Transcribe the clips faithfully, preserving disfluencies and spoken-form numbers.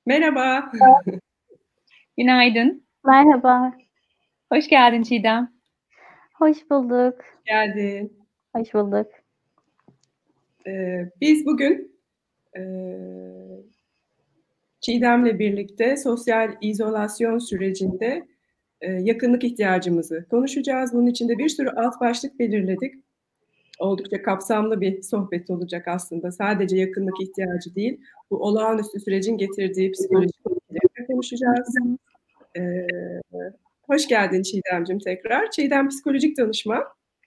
Merhaba. Günaydın. Merhaba. Hoş geldin Çiğdem. Hoş bulduk. Geldin. Hoş bulduk. Eee, biz bugün, eee, Çiğdem'le birlikte sosyal izolasyon sürecinde, eee, yakınlık ihtiyacımızı konuşacağız. Bunun için de bir sürü alt başlık belirledik. Oldukça kapsamlı bir sohbet olacak aslında. Sadece yakınlık ihtiyacı değil, bu olağanüstü sürecin getirdiği psikolojik etkileri de konuşacağız. Eee, hoş geldin Çiğdemciğim tekrar. Çiğdem psikolojik danışman.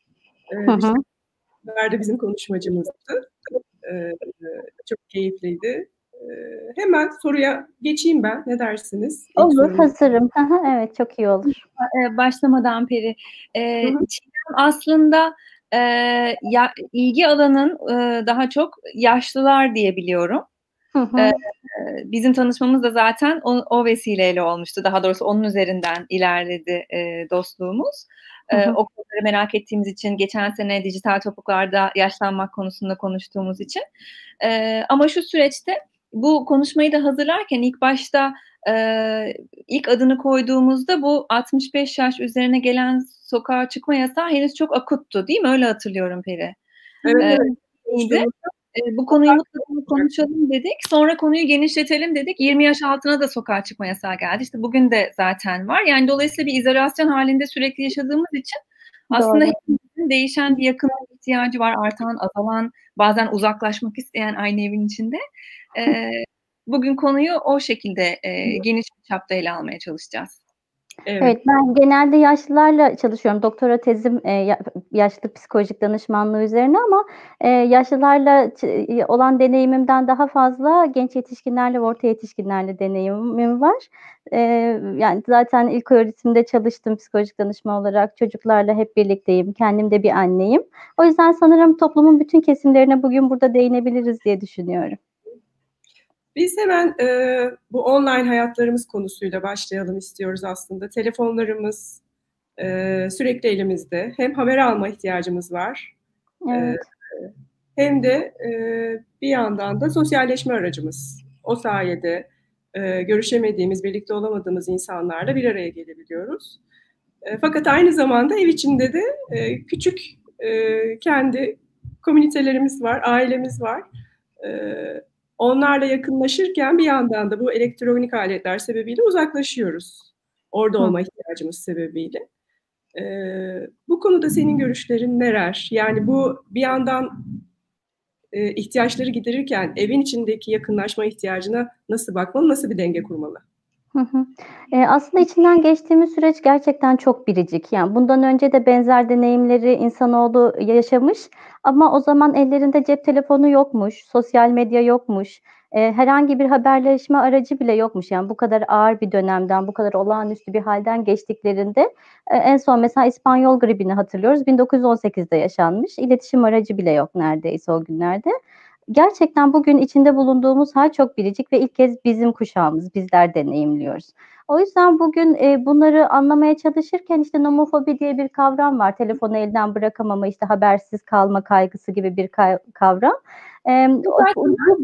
Hı Eee, hı. de bizim konuşmacımızdı. Eee, çok keyifliydi. Eee, hemen soruya geçeyim ben. Ne dersiniz? İlk Olur, sorumuz. hazırım. Hı hı, evet, çok iyi olur. Eee, başlamadan peri, Hı eee, hı. Çiğdem aslında, eee, ya ilgi alanın, ııı, daha çok yaşlılar diye biliyorum. Hı Eee, hı. bizim tanışmamız da zaten o o vesileyle olmuştu. Daha doğrusu onun üzerinden ilerledi, eee, dostluğumuz. Hı Eee, hı. o konuları merak ettiğimiz için geçen sene dijital topuklarda yaşlanmak konusunda konuştuğumuz için. Eee, ama şu süreçte bu konuşmayı da hazırlarken ilk başta, eee, ilk adını koyduğumuzda bu altmış beş yaş üzerine gelen sokağa çıkma yasağı henüz çok akuttu, değil mi? Öyle hatırlıyorum Peri. Evet, Eee, evet. iyiydi. Konuştuğumuzda Eee, bu konuyu sokağa mutlaka çıkma olacak. konuşalım dedik. Sonra konuyu genişletelim dedik. yirmi yaş altına da sokağa çıkma yasağı geldi. İşte bugün de zaten var. Yani dolayısıyla bir izolasyon hâlinde sürekli yaşadığımız için aslında Doğru. hepimizin değişen bir yakınlık ihtiyacı var. Artan, azalan, bazen uzaklaşmak isteyen aynı evin içinde. Eee, bugün konuyu o şekilde, eee, geniş bir çapta ele almaya çalışacağız. Evet. Evet, ben genelde yaşlılarla çalışıyorum. Doktora tezim, eee, ya yaşlı psikolojik danışmanlığı üzerine ama, eee, yaşlılarla ç eee, olan deneyimimden daha fazla genç yetişkinlerle ve orta yetişkinlerle deneyimim var. Eee, yani zaten ilköğretimde çalıştım psikolojik danışman olarak. Çocuklarla hep birlikteyim. Kendim de bir anneyim. O yüzden sanırım toplumun bütün kesimlerine bugün burada değinebiliriz diye düşünüyorum. Biz hemen, eee, bu online hayatlarımız konusuyla başlayalım istiyoruz aslında. Telefonlarımız, eee, sürekli elimizde. Hem haber alma ihtiyacımız var, eee, Evet. hem de, eee, bir yandan da sosyalleşme aracımız. O sayede, eee, görüşemediğimiz, birlikte olamadığımız insanlarla bir araya gelebiliyoruz. Eee, fakat aynı zamanda ev içinde de, eee, küçük, eee, kendi komünitelerimiz var, ailemiz var. Eee, onlarla yakınlaşırken bir yandan da bu elektronik aletler sebebiyle uzaklaşıyoruz. Orada Hı. olma ihtiyacımız sebebiyle. Eee, bu konuda senin görüşlerin neler? Yani bu bir yandan, eee, ihtiyaçları giderirken evin içindeki yakınlaşma ihtiyacına nasıl bakmalı, nasıl bir denge kurmalı? Hı hı. Eee, aslında içinden geçtiğimiz süreç gerçekten çok biricik. Yani bundan önce de benzer deneyimleri insanoğlu yaşamış ama o zaman ellerinde cep telefonu yokmuş, sosyal medya yokmuş, eee, herhangi bir haberleşme aracı bile yokmuş. Yani bu kadar ağır bir dönemden, bu kadar olağanüstü bir hâlden geçtiklerinde, eee, en son mesela İspanyol gribini hatırlıyoruz. bin dokuz yüz on sekizde yaşanmış. İletişim aracı bile yok neredeyse o günlerde. Gerçekten bugün içinde bulunduğumuz hâl çok biricik ve ilk kez bizim kuşağımız, bizler deneyimliyoruz. O yüzden bugün, eee, bunları anlamaya çalışırken, işte, nomofobi diye bir kavram var. Telefonu elden bırakamama, işte, habersiz kalma kaygısı gibi bir kay kavram. Emm, o bu bu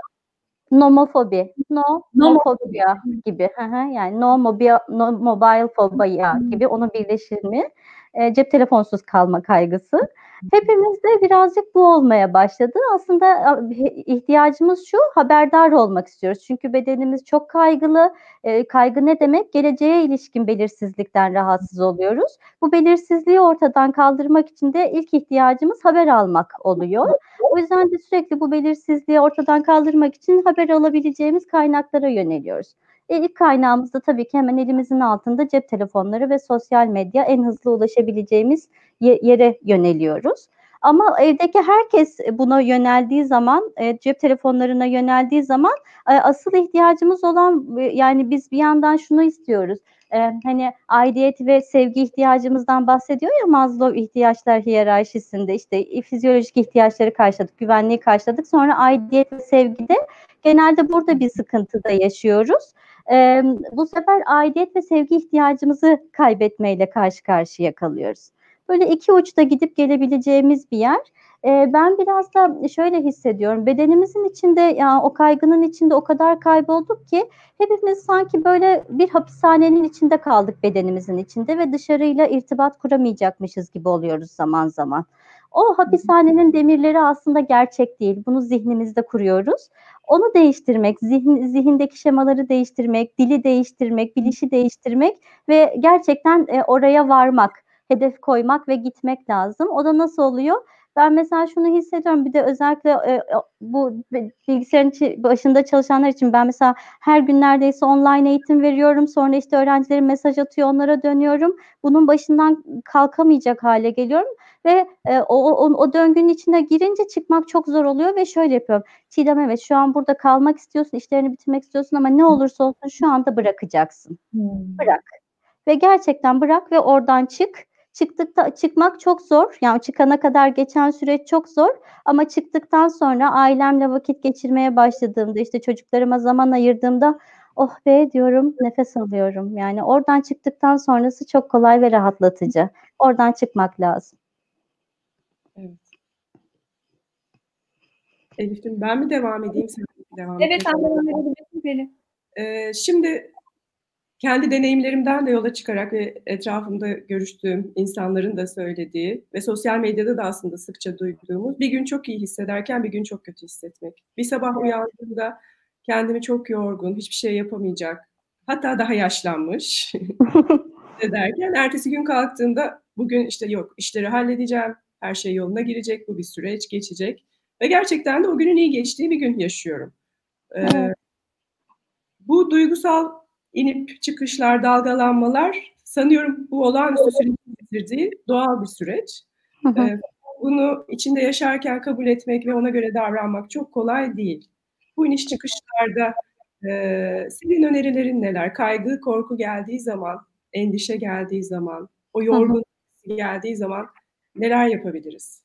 nomofobi, Nomofobi. nomofobia gibi. Hı hı. Yani no mobia no mobile phobia gibi onun birleşimi. Eee, cep telefonsuz kalma kaygısı. Hepimizde birazcık bu olmaya başladı. Aslında a he ihtiyacımız şu, haberdar olmak istiyoruz. Çünkü bedenimiz çok kaygılı. Eee, kaygı ne demek? Geleceğe ilişkin belirsizlikten rahatsız oluyoruz. Bu belirsizliği ortadan kaldırmak için de ilk ihtiyacımız haber almak oluyor. O yüzden de sürekli bu belirsizliği ortadan kaldırmak için haber alabileceğimiz kaynaklara yöneliyoruz. E, ilk kaynağımız da tabii ki hemen elimizin altında cep telefonları ve sosyal medya. En hızlı ulaşabileceğimiz ye yere yöneliyoruz. Ama evdeki herkes buna yöneldiği zaman, eee, cep telefonlarına yöneldiği zaman, eee, asıl ihtiyacımız olan, eee, yani biz bir yandan şunu istiyoruz, eee, hani, aidiyet ve sevgi ihtiyacımızdan bahsediyor ya Maslow ihtiyaçlar hiyerarşisinde, işte, iii, fizyolojik ihtiyaçları karşıladık, güvenliği karşıladık. Sonra aidiyet ve sevgide genelde burada bir sıkıntıda yaşıyoruz. Emm, bu sefer aidiyet ve sevgi ihtiyacımızı kaybetmeyle karşı karşıya kalıyoruz. Böyle iki uçta gidip gelebileceğimiz bir yer. Eee, ben biraz da şöyle hissediyorum, bedenimizin içinde, ya, o kaygının içinde o kadar kaybolduk ki hepimiz sanki böyle bir hapishanenin içinde kaldık bedenimizin içinde ve dışarıyla irtibat kuramayacakmışız gibi oluyoruz zaman zaman. O hapishanenin demirleri aslında gerçek değil. Bunu zihnimizde kuruyoruz. Onu değiştirmek, zihin zihindeki şemaları değiştirmek, dili değiştirmek, bilişi değiştirmek ve gerçekten, eee, oraya varmak, hedef koymak ve gitmek lazım. O da nasıl oluyor? Ben mesela şunu hissediyorum, bir de özellikle, eee, o bu bi bilgisayarın içi başında çalışanlar için ben mesela her gün neredeyse online eğitim veriyorum. Sonra, işte, öğrencilerim mesaj atıyor, onlara dönüyorum. Bunun başından kalkamayacak hâle geliyorum ve, eee, o o o döngünün içine girince çıkmak çok zor oluyor ve şöyle yapıyorum: "Çiğdem, evet, şu an burada kalmak istiyorsun, işlerini bitirmek istiyorsun ama ne olursa olsun şu anda bırakacaksın. Hımm. Bırak ve gerçekten bırak ve oradan çık." Çıktıkta çıkmak çok zor. Yani çıkana kadar geçen süreç çok zor ama çıktıktan sonra ailemle vakit geçirmeye başladığımda, işte, çocuklarıma zaman ayırdığımda, "Oh be!" diyorum, nefes alıyorum. Yani oradan çıktıktan sonrası çok kolay ve rahatlatıcı. Oradan çıkmak lazım. Evet. Elif'ciğim, ben mi devam edeyim, sen mi devam Evet, etmek sen devam edebilirsin Pelin. Eee, şimdi kendi deneyimlerimden de yola çıkarak ve etrafımda görüştüğüm insanların da söylediği ve sosyal medyada da aslında sıkça duyduğumuz, bir gün çok iyi hissederken bir gün çok kötü hissetmek. Bir sabah Evet. uyandığımda kendimi çok yorgun, hiçbir şey yapamayacak, hatta daha yaşlanmış hissederken ertesi gün kalktığımda bugün, işte, yok, işleri halledeceğim, her şey yoluna girecek, bu bir süreç, geçecek ve gerçekten de o günün iyi geçtiği bir gün yaşıyorum. Evet. Eee Bu duygusal inip çıkışlar, dalgalanmalar sanıyorum bu olağanüstü sürecin getirdiği doğal bir süreç. Hı hı. Eee, bunu içinde yaşarken kabul etmek ve ona göre davranmak çok kolay değil. Bu iniş çıkışlarda, eee, senin önerilerin neler? Kaygı, korku geldiği zaman, endişe geldiği zaman, o Hı hı. yorgunluk hissi geldiği zaman neler yapabiliriz?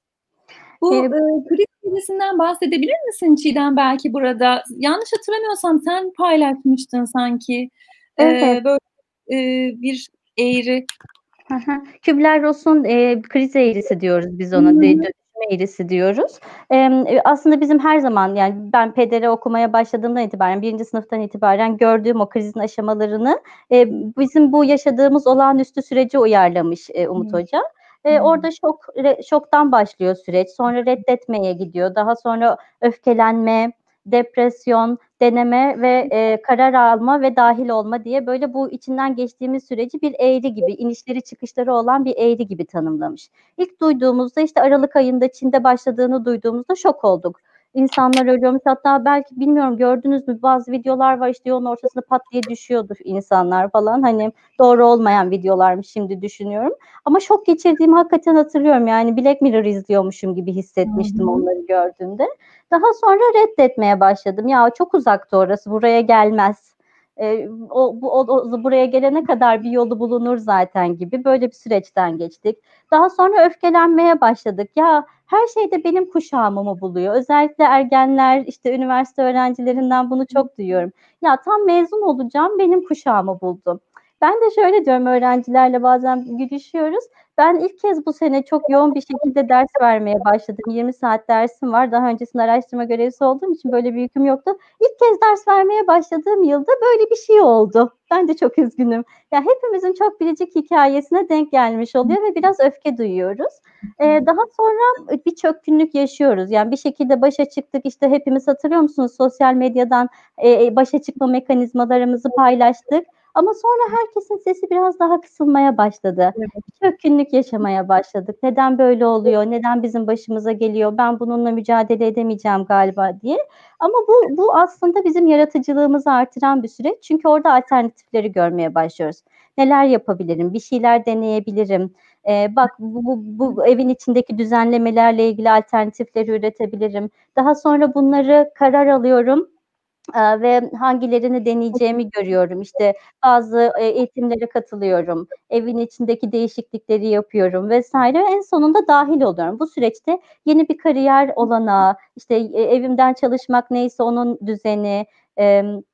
Bu, Eee ııı, kriz gecesinden bahsedebilir misin Çiğdem belki burada? Yanlış hatırlamıyorsam sen paylaşmıştın sanki. Evet. Eee, böyle, eee, bir eğri. Hı hı. Kübler-Ross'un, eee, kriz eğrisi diyoruz biz Hı ona, de hı. dönüşüm eğrisi diyoruz. Emm, eee, aslında bizim her zaman, yani ben P D R okumaya başladığımdan itibaren, birinci sınıftan itibaren gördüğüm o krizin aşamalarını, eee, bizim bu yaşadığımız olağanüstü sürece uyarlamış, eee, Umut Hıı. Hoca. Eee, Hıı. orada şok re şoktan başlıyor süreç. Sonra reddetmeye gidiyor. Daha sonra öfkelenme, depresyon, deneme ve, eee, karar alma ve dâhil olma diye böyle bu içinden geçtiğimiz süreci bir eğri gibi, inişleri çıkışları olan bir eğri gibi tanımlamış. İlk duyduğumuzda, işte, aralık ayında Çin'de başladığını duyduğumuzda şok olduk. İnsanlar ölüyormuş. Hatta belki bilmiyorum gördünüz mü bazı videolar var, işte, yolun ortasında pat diye düşüyordu insanlar falan. Hani doğru olmayan videolarmış şimdi düşünüyorum ama şok geçirdiğimi hakikaten hatırlıyorum. Yani Black Mirror izliyormuşum gibi Hı hissetmiştim hı. onları gördüğümde. Daha sonra reddetmeye başladım. Ya çok uzakta orası, buraya gelmez. Eee, o bu o o buraya gelene kadar bir yolu bulunur zaten gibi böyle bir süreçten geçtik. Daha sonra öfkelenmeye başladık. Ya her şey de benim kuşağımı mı buluyor? Özellikle ergenler, işte, üniversite öğrencilerinden bunu çok duyuyorum. Ya tam mezun olacağım, benim kuşağımı buldu. Ben de şöyle diyorum öğrencilerle bazen gülüşüyoruz. Ben ilk kez bu sene çok yoğun bir şekilde ders vermeye başladım. yirmi saat dersim var. Daha öncesinde araştırma görevlisi olduğum için böyle bir yüküm yoktu. İlk kez ders vermeye başladığım yılda böyle bir şey oldu. Ben de çok üzgünüm. Ya hepimizin çok biricik hikâyesine denk gelmiş oluyor ve biraz öfke duyuyoruz. Eee, daha sonra bir çökkünlük yaşıyoruz. Yani bir şekilde başa çıktık. İşte, hepimiz hatırlıyor musunuz sosyal medyadan, eee, başa çıkma mekanizmalarımızı paylaştık ama sonra herkesin sesi biraz daha kısılmaya başladı. Evet. Çökkünlük yaşamaya başladık. Neden böyle oluyor? Neden bizim başımıza geliyor? Ben bununla mücadele edemeyeceğim galiba diye. Ama bu bu aslında bizim yaratıcılığımızı artıran bir süreç. Çünkü orada alternatifleri görmeye başlıyoruz. Neler yapabilirim? Bir şeyler deneyebilirim. Eee, bak bu bu bu evin içindeki düzenlemelerle ilgili alternatifleri üretebilirim. Daha sonra bunları karar alıyorum, aaa, ve hangilerini deneyeceğimi görüyorum. İşte, bazı, eee, eğitimlere katılıyorum, evin içindeki değişiklikleri yapıyorum vs. En sonunda dâhil oluyorum. Bu süreçte yeni bir kariyer olanağı, işte, eee, evimden çalışmak neyse onun düzeni, emm,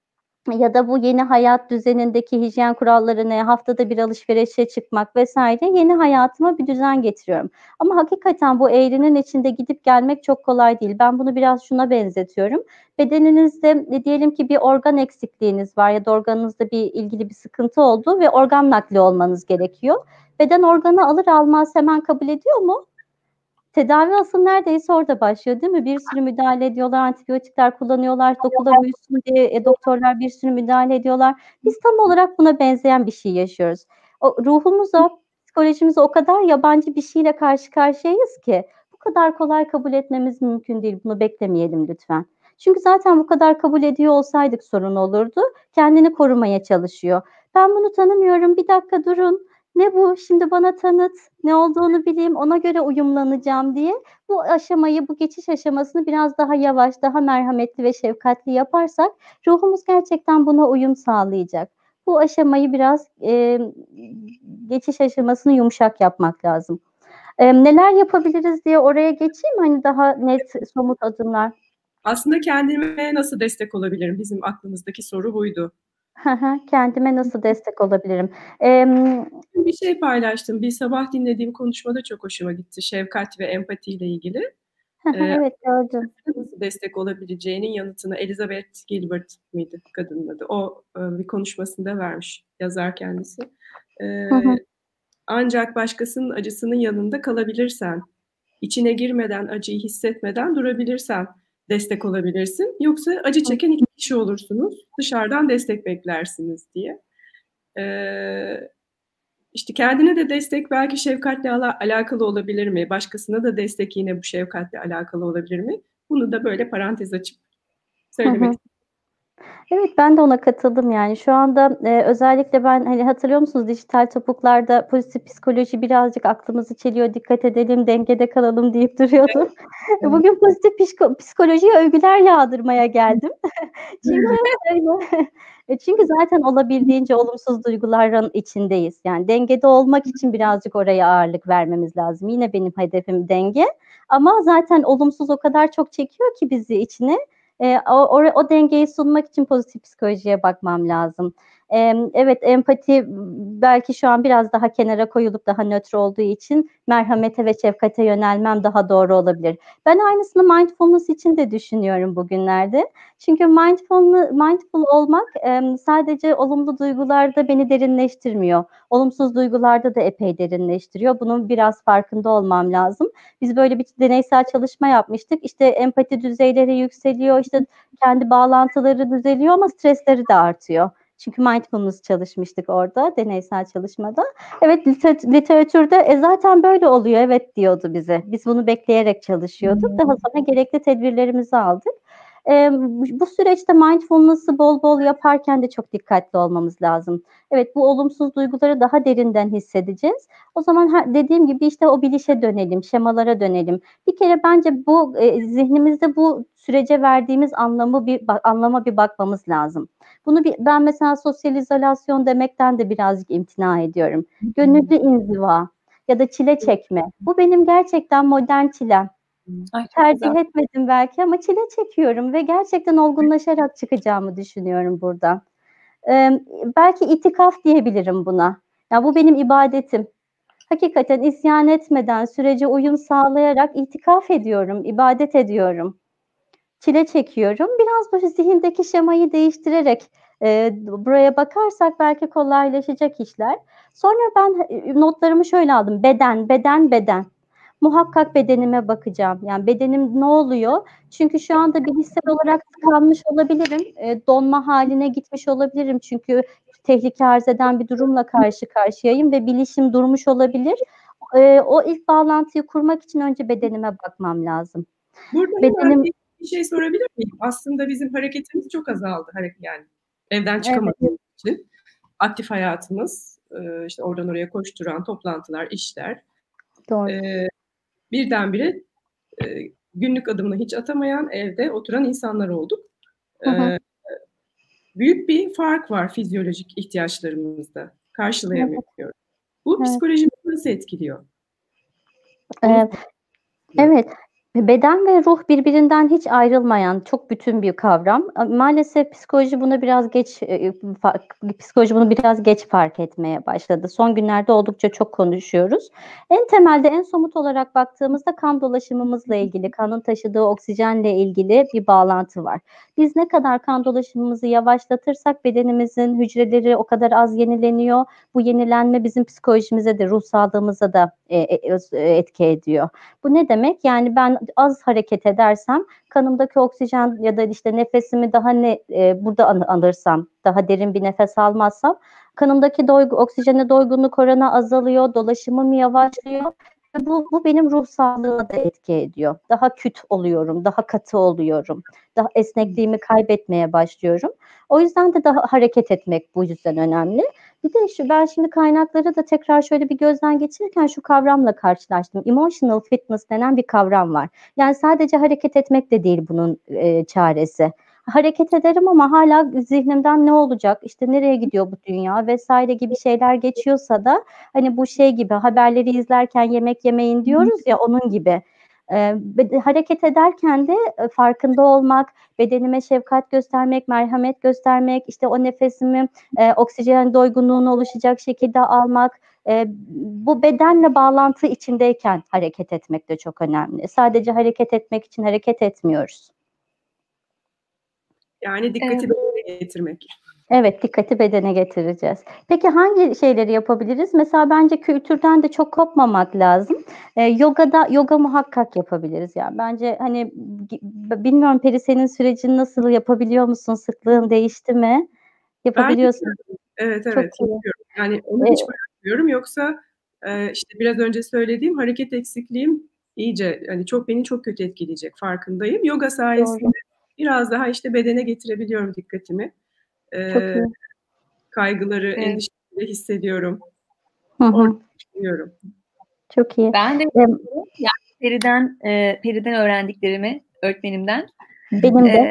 ya da bu yeni hayat düzenindeki hijyen kurallarını, haftada bir alışverişe çıkmak vesaire yeni hayatıma bir düzen getiriyorum. Ama hakikaten bu eğrinin içinde gidip gelmek çok kolay değil. Ben bunu biraz şuna benzetiyorum. Bedeninizde e, diyelim ki bir organ eksikliğiniz var ya da organınızda bir ilgili bir sıkıntı oldu ve organ nakli olmanız gerekiyor. Beden organı alır almaz hemen kabul ediyor mu? Tedavi asıl neredeyse orada başlıyor, değil mi? Bir sürü müdahale ediyorlar, antibiyotikler kullanıyorlar, dokula büyüsün diye e, doktorlar bir sürü müdahale ediyorlar. Biz tam olarak buna benzeyen bir şey yaşıyoruz. O, ruhumuza, psikolojimize o kadar yabancı bir şeyle karşı karşıyayız ki bu kadar kolay kabul etmemiz mümkün değil. Bunu beklemeyelim lütfen. Çünkü zaten bu kadar kabul ediyor olsaydık sorun olurdu. Kendini korumaya çalışıyor. Ben bunu tanımıyorum, bir dakika durun. Ne bu? Şimdi bana tanıt, ne olduğunu bileyim, ona göre uyumlanacağım diye bu aşamayı, bu geçiş aşamasını biraz daha yavaş, daha merhametli ve şefkatli yaparsak ruhumuz gerçekten buna uyum sağlayacak. Bu aşamayı biraz e, geçiş aşamasını yumuşak yapmak lazım. E, neler yapabiliriz diye oraya geçeyim, hani daha net, somut adımlar. Aslında kendime nasıl destek olabilirim? Bizim aklımızdaki soru buydu. Kendime nasıl destek olabilirim? Emm Bir şey paylaştım. Bir sabah dinlediğim konuşmada çok hoşuma gitti. Şefkat ve empatiyle ilgili. Eee, Evet, gördüm. nasıl destek olabileceğinin yanıtını Elizabeth Gilbert miydi kadının adı? O e, bir konuşmasında vermiş yazar kendisi. Eee, ancak başkasının acısının yanında kalabilirsen, içine girmeden, acıyı hissetmeden durabilirsen destek olabilirsin. Yoksa acı çeken iki kişi olursunuz. Dışarıdan destek beklersiniz diye. Eee İşte kendine de destek belki şefkatle ala- alakalı olabilir mi? Başkasına da destek yine bu şefkatle alakalı olabilir mi? Bunu da böyle parantez açıp Hı söylemek hı. istedim. Evet, ben de ona katıldım yani. Şu anda, eee, özellikle ben, hani, hatırlıyor musunuz dijital topuklarda pozitif psikoloji birazcık aklımızı çeliyor, dikkat edelim, dengede kalalım deyip duruyordum. Evet. Bugün pozitif psiko psikolojiye övgüler yağdırmaya geldim. Çünkü öyle. E, çünkü zaten olabildiğince olumsuz duyguların içindeyiz. Yani dengede olmak için birazcık oraya ağırlık vermemiz lazım. Yine benim hedefim denge ama zaten olumsuz o kadar çok çekiyor ki bizi içine. Eee, o ora o dengeyi sunmak için pozitif psikolojiye bakmam lazım. Emm, evet, empati belki şu an biraz daha kenara koyulup daha nötr olduğu için merhamete ve şefkate yönelmem daha doğru olabilir. Ben aynısını mindfulness için de düşünüyorum bugünlerde. Çünkü mindfulne mindful olmak, emm, sadece olumlu duygularda beni derinleştirmiyor. Olumsuz duygularda da epey derinleştiriyor. Bunun biraz farkında olmam lazım. Biz böyle bir deneysel çalışma yapmıştık. İşte empati düzeyleri yükseliyor, işte kendi bağlantıları düzeliyor ama stresleri de artıyor. Çünkü mindfulness çalışmıştık orada, deneysel çalışmada. Evet, lite literatürde e, zaten böyle oluyor, evet diyordu bize. Biz bunu bekleyerek çalışıyorduk. Daha sonra gerekli tedbirlerimizi aldık. Emm, bu süreçte mindfulness'ı bol bol yaparken de çok dikkatli olmamız lazım. Evet, bu olumsuz duyguları daha derinden hissedeceğiz. O zaman her dediğim gibi, işte, o bilişe dönelim, şemalara dönelim. Bir kere bence bu, eee, zihnimizde bu sürece verdiğimiz anlamı bir ba anlama bir bakmamız lazım. Bunu bir ben mesela sosyal izolasyon demekten de birazcık imtina ediyorum. Gönüllü inziva ya da çile çekme. Bu benim gerçekten modern çilem. Ay, çok Tercih güzel. etmedim belki ama çile çekiyorum ve gerçekten olgunlaşarak çıkacağımı düşünüyorum buradan. Emm, belki itikaf diyebilirim buna. Ya, bu benim ibadetim. Hakikaten isyan etmeden, sürece uyum sağlayarak itikaf ediyorum, ibadet ediyorum. Çile çekiyorum. Biraz böyle zihindeki şemayı değiştirerek, eee, buraya bakarsak belki kolaylaşacak işler. Sonra ben, eee, notlarımı şöyle aldım: beden, beden, beden. Muhakkak bedenime bakacağım. Yani bedenim ne oluyor? Çünkü şu anda bilişsel olarak tıkanmış olabilirim. Eee, donma hâline gitmiş olabilirim. Çünkü tehlike arz eden bir durumla karşı karşıyayım ve bilişim durmuş olabilir. Eee, o ilk bağlantıyı kurmak için önce bedenime bakmam lazım. Burada hemen Bedenim bir, bir şey sorabilir miyim? Aslında bizim hareketimiz çok azaldı. Hareket yani evden Evet. çıkamadığımız için aktif hayatımız, eee, işte oradan oraya koşturan toplantılar, işler. Doğru. Eee, birdenbire eee, günlük adımını hiç atamayan, evde oturan insanlar olduk. Hı hı. Eee, büyük bir fark var fizyolojik ihtiyaçlarımızda. Evet, Karşılayamıyoruz. Bu evet. psikolojimizi nasıl etkiliyor? Onu Eee, sormak istiyorum. evet. Beden ve ruh birbirinden hiç ayrılmayan çok bütün bir kavram. Maalesef psikoloji buna biraz geç eee, fark psikoloji bunu biraz geç fark etmeye başladı. Son günlerde oldukça çok konuşuyoruz. En temelde, en somut olarak baktığımızda kan dolaşımımızla ilgili, kanın taşıdığı oksijenle ilgili bir bağlantı var. Biz ne kadar kan dolaşımımızı yavaşlatırsak bedenimizin hücreleri o kadar az yenileniyor. Bu yenilenme bizim psikolojimize de, ruh sağlığımıza da eee, e öz etki ediyor. Bu ne demek? Yani ben az hareket edersem kanımdaki oksijen ya da işte nefesimi daha ne eee, burada al alırsam, daha derin bir nefes almazsam kanımdaki doygu oksijene doygunluk oranı azalıyor, dolaşımım yavaşlıyor ve bu bu benim ruh sağlığıma da etki ediyor. Daha küt oluyorum, daha katı oluyorum, daha esnekliğimi kaybetmeye başlıyorum. O yüzden de daha hareket etmek bu yüzden önemli. Bir de şu ben şimdi kaynakları da tekrar şöyle bir gözden geçirirken şu kavramla karşılaştım. Emotional fitness denen bir kavram var. Yani sadece hareket etmek de değil bunun, eee, çaresi. Hareket ederim ama hâlâ zihnimden ne olacak, işte nereye gidiyor bu dünya vesaire gibi şeyler geçiyorsa da hani bu şey gibi haberleri izlerken yemek yemeyin diyoruz ya onun gibi. Eee, bede hareket ederken de, eee, farkında olmak, bedenime şefkat göstermek, merhamet göstermek, işte o nefesimi, eee, oksijen doygunluğuna oluşacak şekilde almak, eee, bu bedenle bağlantı içindeyken hareket etmek de çok önemli. Sadece hareket etmek için hareket etmiyoruz. Yani dikkati Evet. bedene getirmek. Evet, dikkati bedene getireceğiz. Peki hangi şeyleri yapabiliriz? Mesela bence kültürden de çok kopmamak lazım. Eee, yogada yoga muhakkak yapabiliriz. Yani bence hani gi b bilmiyorum Peri senin sürecin nasıl? Yapabiliyor musun? Sıklığın değişti mi? Ben Yapabiliyorsun. yapıyorum. Evet, Çok evet iyi. yapıyorum. Yani onu Eee hiç bırakmıyorum. Yoksa, eee, işte biraz önce söylediğim hareket eksikliğim iyice hani çok beni çok kötü etkileyecek farkındayım. Yoga sayesinde Doğru. biraz daha işte bedene getirebiliyorum dikkatimi. Çok Eee, iyi. kaygıları, Evet. endişeleri hissediyorum. Hı Orada hı. düşünüyorum. Çok iyi. Ben de Emm yani Peri'den, eee, Peri'den öğrendiklerimi öğretmenimden. Benim de. Eee,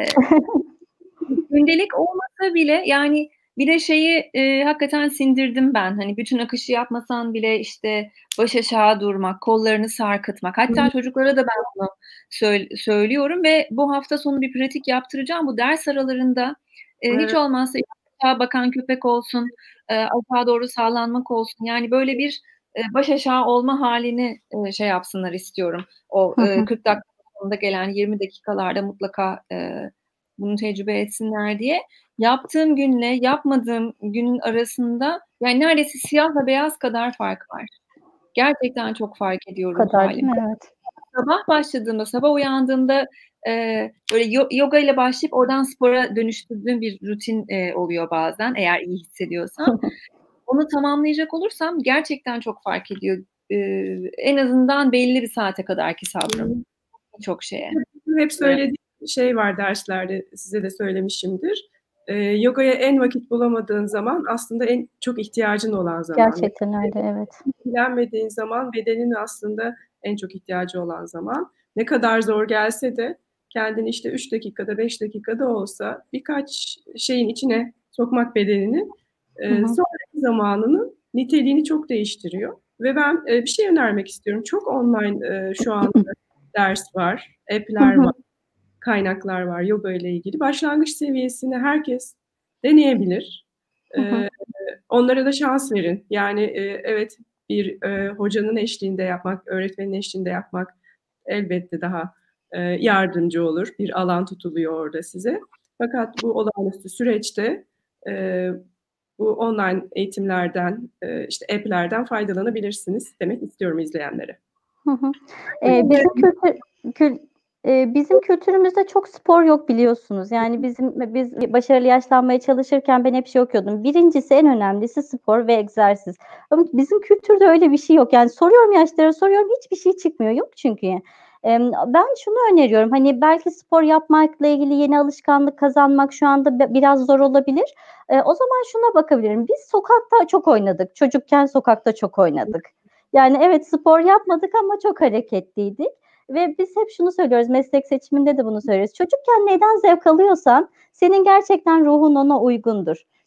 gündelik olmasa bile yani bir de şeyi, eee, hakikaten sindirdim ben. Hani bütün akışı yapmasan bile işte baş aşağı durmak, kollarını sarkıtmak. Hı Hatta hı. çocuklara da ben bunu söy söylüyorum ve bu hafta sonu bir pratik yaptıracağım. Bu ders aralarında, eee, hiç Evet. olmazsa aşağı bakan köpek olsun, eee, aşağı doğru sallanmak olsun. Yani böyle bir, eee, baş aşağı olma hâlini, eee, şey yapsınlar istiyorum. O, Hı eee, hı. kırk dakika sonunda gelen yirmi dakikalarda mutlaka, eee, bunu tecrübe etsinler diye. Yaptığım günle yapmadığım günün arasında yani neredeyse siyahla beyaz kadar fark var. Gerçekten çok fark ediyor O ruh kadar değil hâlim. mi? Evet. Sabah başladığımda, sabah uyandığımda, eee, böyle yo yoga ile başlayıp oradan spora dönüştürdüğüm bir rutin, eee, oluyor bazen eğer iyi hissediyorsam. Onu tamamlayacak olursam gerçekten çok fark ediyor. Eee, en azından belli bir saate kadarki sabrım birçok şeye. Hep söylediğim şey var derslerde, size de söylemişimdir. Eee, yogaya en vakit bulamadığın zaman aslında en çok ihtiyacın olan zaman. Gerçekten öyle, evet. İlgilenmediğin zaman bedenin aslında en çok ihtiyacı olan zaman. Ne kadar zor gelse de kendini işte üç dakikada, beş dakikada olsa birkaç şeyin içine sokmak bedenini, Hı eee, hı. sonraki zamanının niteliğini çok değiştiriyor ve ben, eee, bir şey önermek istiyorum. Çok online, eee, şu anda ders var, Hı app'ler var, hı. kaynaklar var yoga ile ilgili. Başlangıç seviyesini herkes deneyebilir. Hı hı. Eee, onlara da şans verin. Yani, eee, evet, bir, eee, hocanın eşliğinde yapmak, öğretmenin eşliğinde yapmak elbette daha, eee, yardımcı olur. Bir alan tutuluyor orada size. Fakat bu olağanüstü süreçte, eee, bu online eğitimlerden, eee, işte app'lerden faydalanabilirsiniz demek istiyorum izleyenlere. Hı hı. Eee, bizim kültür kül eee, bizim kültürümüzde çok spor yok biliyorsunuz. Yani bizim biz başarılı yaşlanmaya çalışırken ben hep şey okuyordum. birincisi en önemlisi spor ve egzersiz. Ama bizim kültürde öyle bir şey yok. Yani soruyorum yaşlılara, soruyorum hiçbir şey çıkmıyor. Yok çünkü. Emm, ben şunu öneriyorum, hani belki spor yapmakla ilgili yeni alışkanlık kazanmak şu anda be biraz zor olabilir. Eee, o zaman şuna bakabilirim. Biz sokakta çok oynadık. Çocukken sokakta çok oynadık. Yani evet, spor yapmadık ama çok hareketliydik ve biz hep şunu söylüyoruz, meslek seçiminde de bunu söylüyoruz. Çocukken neyden zevk alıyorsan senin gerçekten ruhun ona uygundur.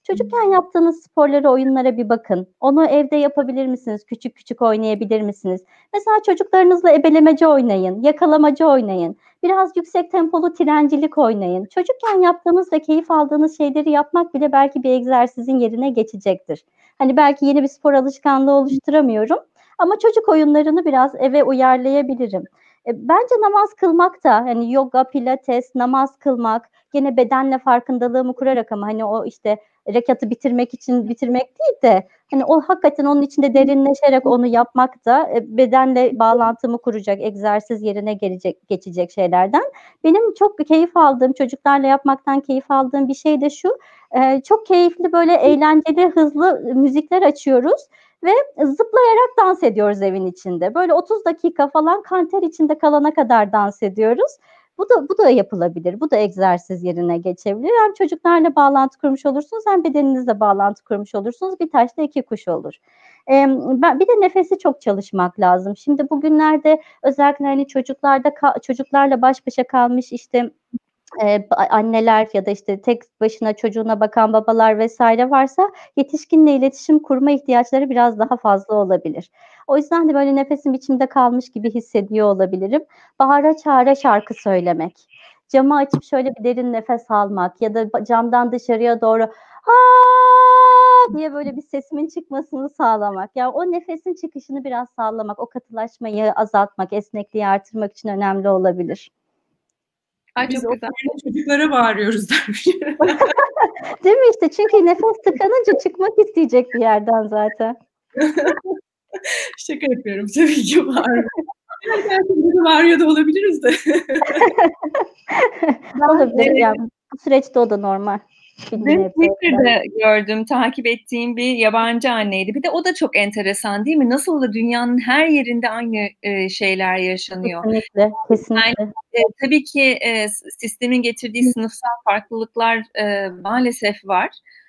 Çocukken yaptığınız sporlara, oyunlara bir bakın. Onu evde yapabilir misiniz? Küçük küçük oynayabilir misiniz? Mesela çocuklarınızla ebelemece oynayın, yakalamaca oynayın. Biraz yüksek tempolu trencilik oynayın. Çocukken yaptığınız ve keyif aldığınız şeyleri yapmak bile belki bir egzersizin yerine geçecektir. Hani belki yeni bir spor alışkanlığı oluşturamıyorum ama çocuk oyunlarını biraz eve uyarlayabilirim. E, bence namaz kılmak da hani yoga, pilates, namaz kılmak gene bedenle farkındalığımı kurarak ama hani o işte rekatı bitirmek için bitirmek değil de hani o hakikaten onun içinde derinleşerek onu yapmak da e, bedenle bağlantımı kuracak, egzersiz yerine gelecek, geçecek şeylerden. Benim çok keyif aldığım, çocuklarla yapmaktan keyif aldığım bir şey de şu, e, çok keyifli böyle eğlenceli, hızlı müzikler açıyoruz ve zıplayarak dans ediyoruz evin içinde. Böyle otuz dakika falan kanter içinde kalana kadar dans ediyoruz. Bu da bu da yapılabilir. Bu da egzersiz yerine geçebilir. Hem çocuklarla bağlantı kurmuş olursunuz hem bedeninizle bağlantı kurmuş olursunuz. Bir taşla iki kuş olur. Ee, ben bir de nefesi çok çalışmak lazım. Şimdi bugünlerde özellikle hani çocuklarda çocuklarla baş başa kalmış işte e, anneler ya da işte tek başına çocuğuna bakan babalar vesaire varsa yetişkinle iletişim kurma ihtiyaçları biraz daha fazla olabilir. O yüzden de böyle nefesim içimde kalmış gibi hissediyor olabilirim. Bağıra çağıra şarkı söylemek, camı açıp şöyle bir derin nefes almak ya da camdan dışarıya doğru ha diye böyle bir sesimin çıkmasını sağlamak. Yani o nefesin çıkışını biraz sağlamak, o katılaşmayı azaltmak, esnekliği artırmak için önemli olabilir. Ay, Biz çok o güzel. çocuklara bağırıyoruz dermiş. Değil mi işte? Çünkü nefes tıkanınca çıkmak isteyecek bir yerden zaten. Şaka yapıyorum. Tabii ki bağırıyor. Gerçekten bağırıyor da olabiliriz de. Olabilir. Yani bu süreçte o da normal. Dün Twitter'da gördüm, takip ettiğim bir yabancı anneydi. Bir de o da çok enteresan değil mi? Nasıl da dünyanın her yerinde aynı e, şeyler yaşanıyor. Kesinlikle, kesinlikle. Yani, e, tabii ki e, sistemin getirdiği sınıfsal farklılıklar e, maalesef var.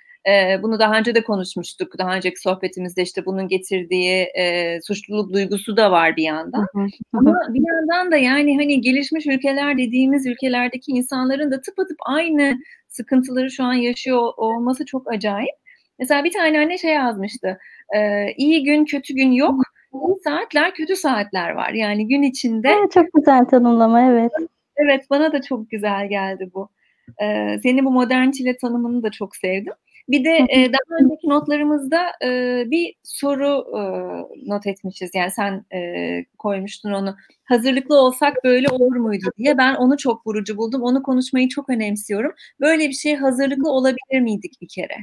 E, bunu daha önce de konuşmuştuk. Daha önceki sohbetimizde işte bunun getirdiği e, suçluluk duygusu da var bir yandan. Hı hı, hı. Ama bir yandan da yani hani gelişmiş ülkeler dediğimiz ülkelerdeki insanların da tıpatıp aynı sıkıntıları şu an yaşıyor olması çok acayip. Mesela bir tane anne şey yazmıştı. E, iyi gün, kötü gün yok. İyi saatler, kötü saatler var. Yani gün içinde. Ha, çok güzel tanımlama, evet. Evet, bana da çok güzel geldi bu. Ee, senin bu modern çile tanımını da çok sevdim. Bir de e, daha önceki notlarımızda e, bir soru e, not etmişiz. Yani sen e, koymuştun onu. Hazırlıklı olsak böyle olur muydu diye. Ben onu çok vurucu buldum. Onu konuşmayı çok önemsiyorum. Böyle bir şeye hazırlıklı olabilir miydik bir kere?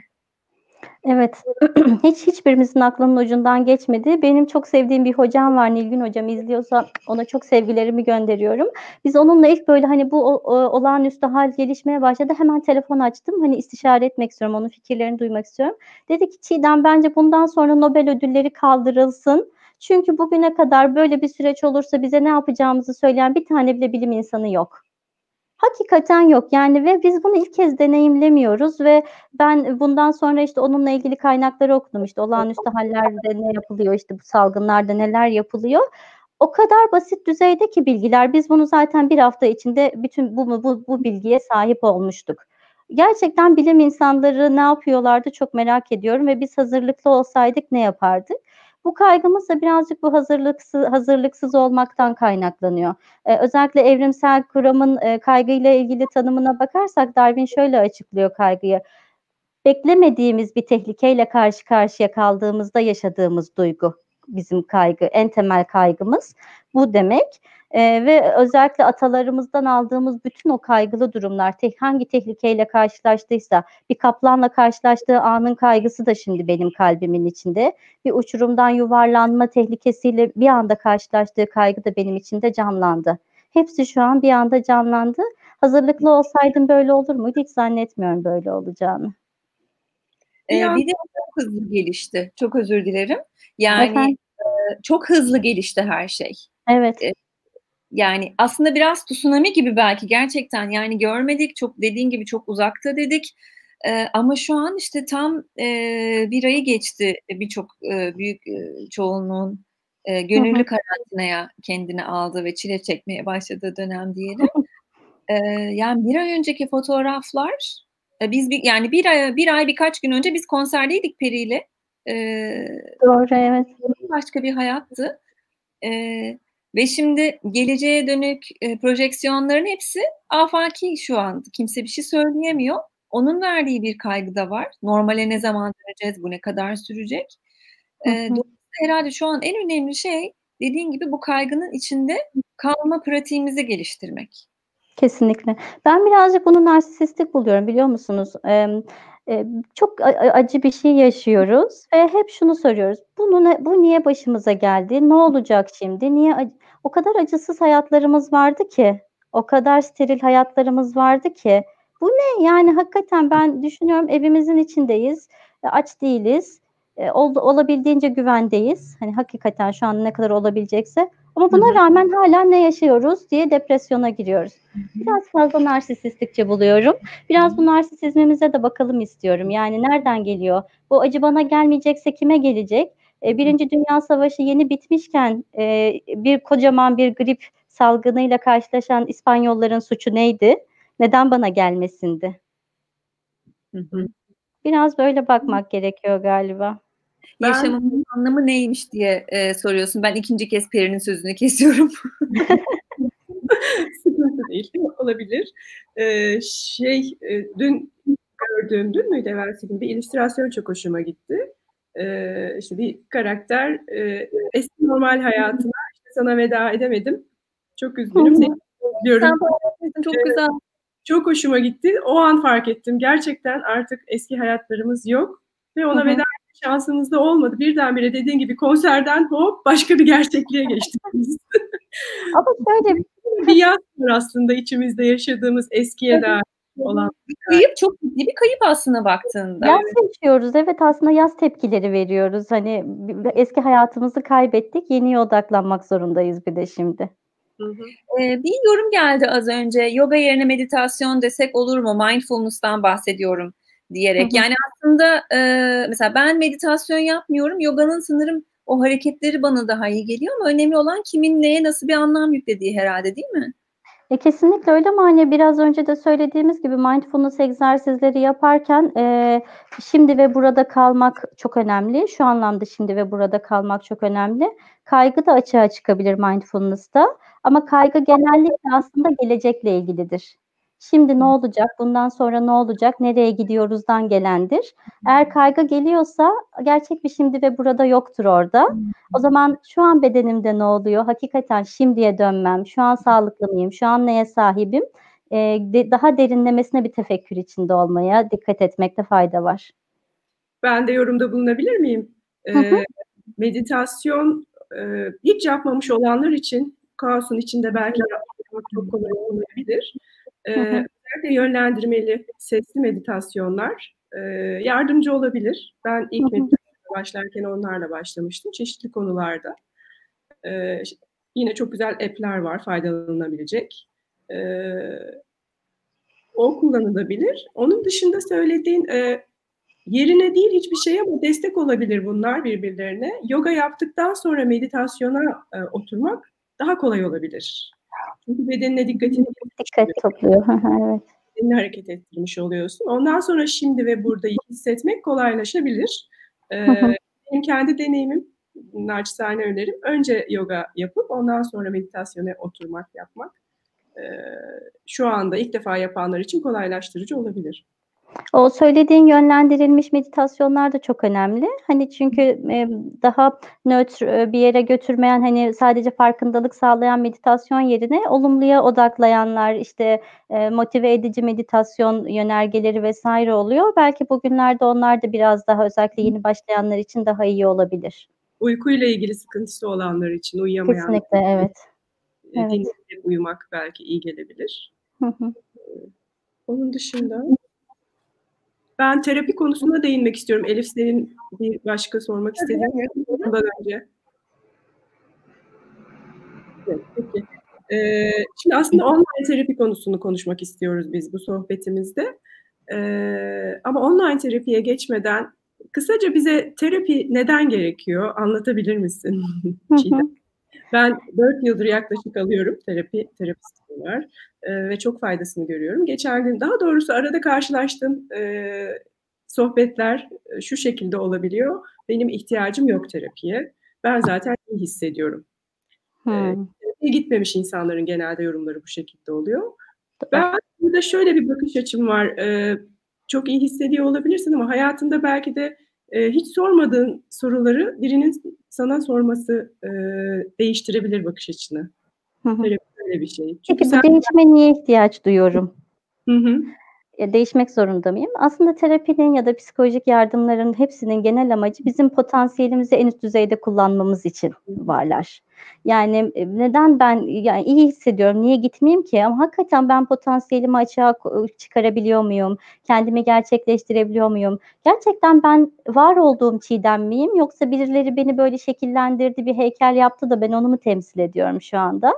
Evet. Hiç hiçbirimizin aklının ucundan geçmedi. Benim çok sevdiğim bir hocam var, Nilgün hocam, izliyorsa ona çok sevgilerimi gönderiyorum. Biz onunla ilk böyle hani bu o, o, olağanüstü hal gelişmeye başladı. Hemen telefon açtım. Hani istişare etmek istiyorum. Onun fikirlerini duymak istiyorum. Dedi ki Çiğdem, bence bundan sonra Nobel ödülleri kaldırılsın. Çünkü bugüne kadar böyle bir süreç olursa bize ne yapacağımızı söyleyen bir tane bile bilim insanı yok. Hakikaten yok yani ve biz bunu ilk kez deneyimlemiyoruz ve ben bundan sonra işte onunla ilgili kaynakları okudum. İşte olağanüstü hallerde ne yapılıyor, işte bu salgınlarda neler yapılıyor. O kadar basit düzeyde ki bilgiler. Biz bunu zaten bir hafta içinde bütün bu bu, bu bilgiye sahip olmuştuk. Gerçekten bilim insanları ne yapıyorlardı çok merak ediyorum ve biz hazırlıklı olsaydık ne yapardık? Bu kaygımız da birazcık bu hazırlıksız, hazırlıksız olmaktan kaynaklanıyor. Ee, özellikle evrimsel kuramın e, kaygıyla ilgili tanımına bakarsak Darwin şöyle açıklıyor kaygıyı. Beklemediğimiz bir tehlikeyle karşı karşıya kaldığımızda yaşadığımız duygu bizim kaygı, en temel kaygımız bu demek. Ee, ve özellikle atalarımızdan aldığımız bütün o kaygılı durumlar, te- hangi tehlikeyle karşılaştıysa, bir kaplanla karşılaştığı anın kaygısı da şimdi benim kalbimin içinde. Bir uçurumdan yuvarlanma tehlikesiyle bir anda karşılaştığı kaygı da benim içinde canlandı. Hepsi şu an bir anda canlandı. Hazırlıklı olsaydım böyle olur muydu? Hiç zannetmiyorum böyle olacağını. Ee, bir de çok hızlı gelişti. Çok özür dilerim. Yani e, çok hızlı gelişti her şey. Evet. E, yani aslında biraz tsunami gibi belki gerçekten. Yani görmedik, çok dediğin gibi çok uzakta dedik. E, ama şu an işte tam e, bir ayı geçti birçok e, büyük e, çoğunluğun e, gönüllü karantinaya kendini aldı ve çile çekmeye başladığı dönem diyelim. E, yani bir ay önceki fotoğraflar E, biz bir, yani bir ay, bir ay birkaç gün önce biz konserdeydik Peri'yle. E, Doğru, evet. Başka bir hayattı. E, ve şimdi geleceğe dönük e, projeksiyonların hepsi afaki şu an. Kimse bir şey söyleyemiyor. Onun verdiği bir kaygı da var. Normale ne zaman döneceğiz, bu ne kadar sürecek? E, dolayısıyla herhalde şu an en önemli şey, dediğin gibi, bu kaygının içinde kalma pratiğimizi geliştirmek. Kesinlikle. Ben birazcık bunu narsistik buluyorum, biliyor musunuz? Ee, e, çok acı bir şey yaşıyoruz ve hep şunu soruyoruz. Bunu ne, bu niye başımıza geldi? Ne olacak şimdi? Niye? O kadar acısız hayatlarımız vardı ki, o kadar steril hayatlarımız vardı ki. Bu ne? Yani hakikaten ben düşünüyorum, evimizin içindeyiz, aç değiliz, ol, olabildiğince güvendeyiz. Hani hakikaten şu an ne kadar olabilecekse. Ama buna rağmen hala ne yaşıyoruz diye depresyona giriyoruz. Biraz fazla narsistikçe buluyorum. Biraz bu narsisizmimize de bakalım istiyorum. Yani nereden geliyor? Bu acı bana gelmeyecekse kime gelecek? Birinci Dünya Savaşı yeni bitmişken bir kocaman bir grip salgınıyla karşılaşan İspanyolların suçu neydi? Neden bana gelmesindi? Biraz böyle bakmak gerekiyor galiba. Ben, yaşamın anlamı neymiş diye e, soruyorsun. Ben ikinci kez Peri'nin sözünü kesiyorum. Sıkıntı değil, olabilir. Ee, şey, e, dün gördüğüm, dün müydü evvelsi gün bir illüstrasyon çok hoşuma gitti. Ee, işte bir karakter e, eski normal hayatına, işte sana veda edemedim. Çok üzgünüm. Seni diyorum. Çok güzel. Çok hoşuma gitti. O an fark ettim. Gerçekten artık eski hayatlarımız yok. Ve ona veda etme şansımız da olmadı. Birdenbire dediğin gibi konserden hop başka bir gerçekliğe geçtik biz. Ama şöyle bir yaz var aslında içimizde yaşadığımız eskiye dair olan. Bir kayıp, çok ciddi bir kayıp aslında baktığında. Yaz yaşıyoruz. Evet, aslında yaz tepkileri veriyoruz. Hani eski hayatımızı kaybettik. Yeniye odaklanmak zorundayız bir de şimdi. Hı hı. Ee, bir yorum geldi az önce. Yoga yerine meditasyon desek olur mu? Mindfulness'tan bahsediyorum diyerek. Hı hı. Yani aslında e, mesela ben meditasyon yapmıyorum. Yoganın sanırım o hareketleri bana daha iyi geliyor ama önemli olan kimin neye nasıl bir anlam yüklediği herhalde, değil mi? E, kesinlikle öyle ama hani biraz önce de söylediğimiz gibi mindfulness egzersizleri yaparken e, şimdi ve burada kalmak çok önemli. Şu anlamda şimdi ve burada kalmak çok önemli. Kaygı da açığa çıkabilir mindfulness'ta ama kaygı genellikle aslında gelecekle ilgilidir. Şimdi ne olacak, bundan sonra ne olacak, nereye gidiyoruzdan gelendir. Eğer kaygı geliyorsa gerçek bir şimdi ve burada yoktur orada. O zaman şu an bedenimde ne oluyor? Hakikaten şimdiye dönmem, şu an sağlıklı mıyım, şu an neye sahibim? Ee, de, daha derinlemesine bir tefekkür içinde olmaya dikkat etmekte fayda var. Ben de yorumda bulunabilir miyim? Ee, meditasyon e, hiç yapmamış olanlar için kaosun içinde belki yapmak çok kolay olmayabilir. Ee, özellikle yönlendirmeli sesli meditasyonlar e, yardımcı olabilir. Ben ilk meditasyona başlarken onlarla başlamıştım çeşitli konularda. Ee, yine çok güzel app'ler var faydalanabilecek. Ee, o kullanılabilir. Onun dışında söylediğin e, yerine değil hiçbir şey ama destek olabilir bunlar birbirlerine. Yoga yaptıktan sonra meditasyona e, oturmak daha kolay olabilir. Çünkü bedenine dikkatini dikkat topluyor. Evet. Bedenini hareket ettirmiş oluyorsun. Ondan sonra şimdi ve buradayı hissetmek kolaylaşabilir. Ee, benim kendi deneyimim, naçizane önerim. Önce yoga yapıp ondan sonra meditasyona oturmak, yapmak. Ee, şu anda ilk defa yapanlar için kolaylaştırıcı olabilir. O söylediğin yönlendirilmiş meditasyonlar da çok önemli. Hani çünkü e, daha nötr bir yere götürmeyen, hani sadece farkındalık sağlayan meditasyon yerine olumluya odaklayanlar, işte e, motive edici meditasyon yönergeleri vesaire oluyor. Belki bugünlerde onlar da biraz daha, özellikle yeni başlayanlar için daha iyi olabilir. Uykuyla ilgili sıkıntısı olanlar için, uyuyamayanlar. Kesinlikle, evet. Evet. Dinleyerek uyumak belki iyi gelebilir. Hı hı. Onun dışında ben terapi konusuna değinmek istiyorum. Elif, senin bir başka sormak istediğin ondan önce. Evet, peki. Ee, şimdi aslında online terapi konusunu konuşmak istiyoruz biz bu sohbetimizde. Ee, ama online terapiye geçmeden kısaca bize terapi neden gerekiyor? Anlatabilir misin? Ben dört yıldır yaklaşık alıyorum terapi, terapist var e, ve çok faydasını görüyorum. Geçen gün, daha doğrusu arada karşılaştığım e, sohbetler e, şu şekilde olabiliyor. Benim ihtiyacım yok terapiye. Ben zaten iyi hissediyorum. E, Hmm. terapiye gitmemiş insanların genelde yorumları bu şekilde oluyor. Ben burada şöyle bir bakış açım var. E, çok iyi hissediyor olabilirsin ama hayatında belki de e, hiç sormadığın soruları birinin sana sorması e, değiştirebilir bakış açını. Hı hı. Böyle, böyle bir şey. Çünkü Peki sen... bu değişime niye ihtiyaç duyuyorum? Hı hı. E, değişmek zorunda mıyım? Aslında terapinin ya da psikolojik yardımların hepsinin genel amacı bizim potansiyelimizi en üst düzeyde kullanmamız için varlar. Yani e, neden ben yani iyi hissediyorum, niye gitmeyeyim ki? Ama hakikaten ben potansiyelimi açığa çıkarabiliyor muyum? Kendimi gerçekleştirebiliyor muyum? Gerçekten ben var olduğum Çiğdem miyim? Yoksa birileri beni böyle şekillendirdi, bir heykel yaptı da ben onu mu temsil ediyorum şu anda?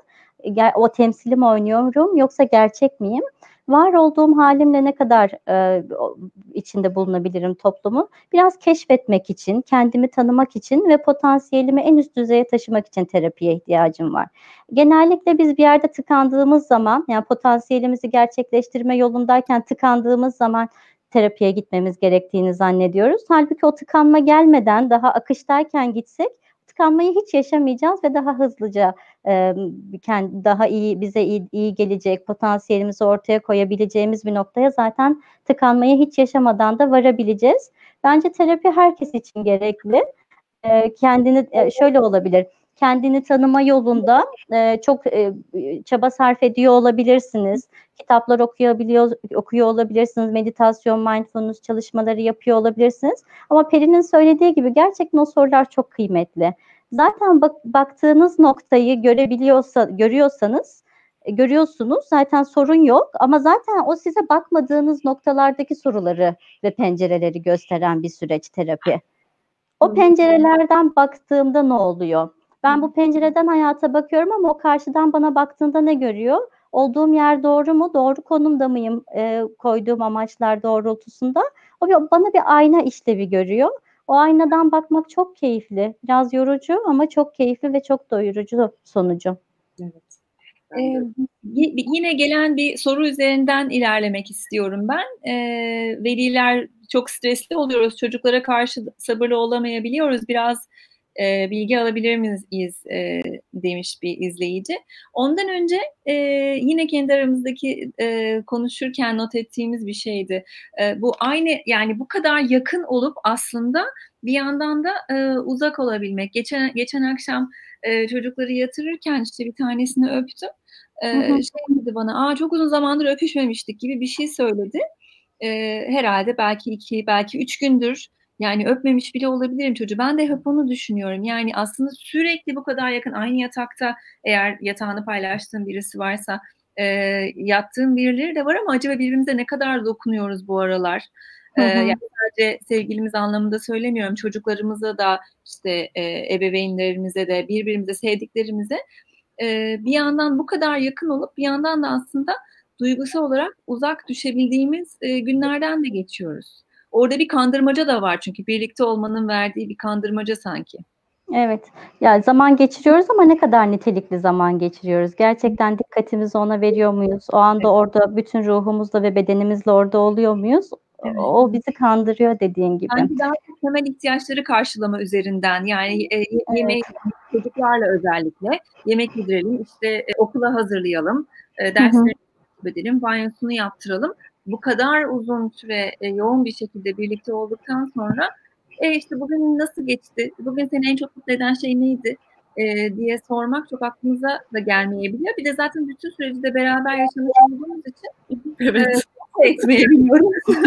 O temsili mi oynuyorum yoksa gerçek miyim? Var olduğum halimle ne kadar e, içinde bulunabilirim toplumun? Biraz keşfetmek için, kendimi tanımak için ve potansiyelimi en üst düzeye taşımak için terapiye ihtiyacım var. Genellikle biz bir yerde tıkandığımız zaman, yani potansiyelimizi gerçekleştirme yolundayken tıkandığımız zaman terapiye gitmemiz gerektiğini zannediyoruz. Halbuki o tıkanma gelmeden daha akıştayken gitsek tıkanmayı hiç yaşamayacağız ve daha hızlıca e, daha iyi bize iyi, iyi gelecek, potansiyelimizi ortaya koyabileceğimiz bir noktaya zaten tıkanmayı hiç yaşamadan da varabileceğiz. Bence terapi herkes için gerekli. E, kendini e, şöyle olabilir. Kendini tanıma yolunda e, çok e, çaba sarf ediyor olabilirsiniz. Kitaplar okuyabiliyor, okuyor olabilirsiniz. Meditasyon, mindfulness çalışmaları yapıyor olabilirsiniz. Ama Peri'nin söylediği gibi gerçekten o sorular çok kıymetli. Zaten bak, baktığınız noktayı görebiliyorsa, görüyorsanız, e, görüyorsunuz zaten sorun yok. Ama zaten o size bakmadığınız noktalardaki soruları ve pencereleri gösteren bir süreç terapi. O pencerelerden baktığımda ne oluyor? Ben bu pencereden hayata bakıyorum ama o karşıdan bana baktığında ne görüyor? Olduğum yer doğru mu? Doğru konumda mıyım? E, koyduğum amaçlar doğrultusunda. O bana bir ayna işlevi görüyor. O aynadan bakmak çok keyifli. Biraz yorucu ama çok keyifli ve çok doyurucu sonucu. Evet. Ee, yine gelen bir soru üzerinden ilerlemek istiyorum ben. Ee, veliler çok stresli oluyoruz. Çocuklara karşı sabırlı olamayabiliyoruz. Biraz e, bilgi alabilir miyiz e, demiş bir izleyici. Ondan önce e, yine kendi aramızdaki e, konuşurken not ettiğimiz bir şeydi. E, bu aynı, yani bu kadar yakın olup aslında bir yandan da e, uzak olabilmek. Geçen geçen akşam e, çocukları yatırırken işte bir tanesini öptüm. Ee, şey dedi bana, aa çok uzun zamandır öpüşmemiştik gibi bir şey söyledi. Ee, herhalde belki iki, belki üç gündür yani öpmemiş bile olabilirim çocuğu. Ben de hep onu düşünüyorum. Yani aslında sürekli bu kadar yakın aynı yatakta, eğer yatağını paylaştığım birisi varsa, e, yattığım birileri de var ama acaba birbirimize ne kadar dokunuyoruz bu aralar? Ee, yani sadece sevgilimiz anlamında söylemiyorum. Çocuklarımıza da işte e, ebeveynlerimize de birbirimize sevdiklerimize e, bir yandan bu kadar yakın olup bir yandan da aslında duygusal olarak uzak düşebildiğimiz e, günlerden de geçiyoruz. Orada bir kandırmaca da var çünkü birlikte olmanın verdiği bir kandırmaca sanki. Evet. Ya zaman geçiriyoruz ama ne kadar nitelikli zaman geçiriyoruz? Gerçekten dikkatimizi ona veriyor muyuz? O anda orada bütün ruhumuzla ve bedenimizle orada oluyor muyuz? Evet. O bizi kandırıyor dediğin gibi. Sanki daha çok temel ihtiyaçları karşılama üzerinden, yani e, yemeği evet. Çocuklarla özellikle yemek yedirelim, işte e, okula hazırlayalım, e, dersleri takip edelim, banyosunu yaptıralım. Bu kadar uzun süre e, yoğun bir şekilde birlikte olduktan sonra e, işte bugün nasıl geçti, bugün seni en çok mutlu eden şey neydi e, diye sormak çok aklımıza da gelmeyebiliyor. Bir de zaten bütün süreci de beraber yaşamış olduğumuz için evet. e, etmeyebiliyoruz.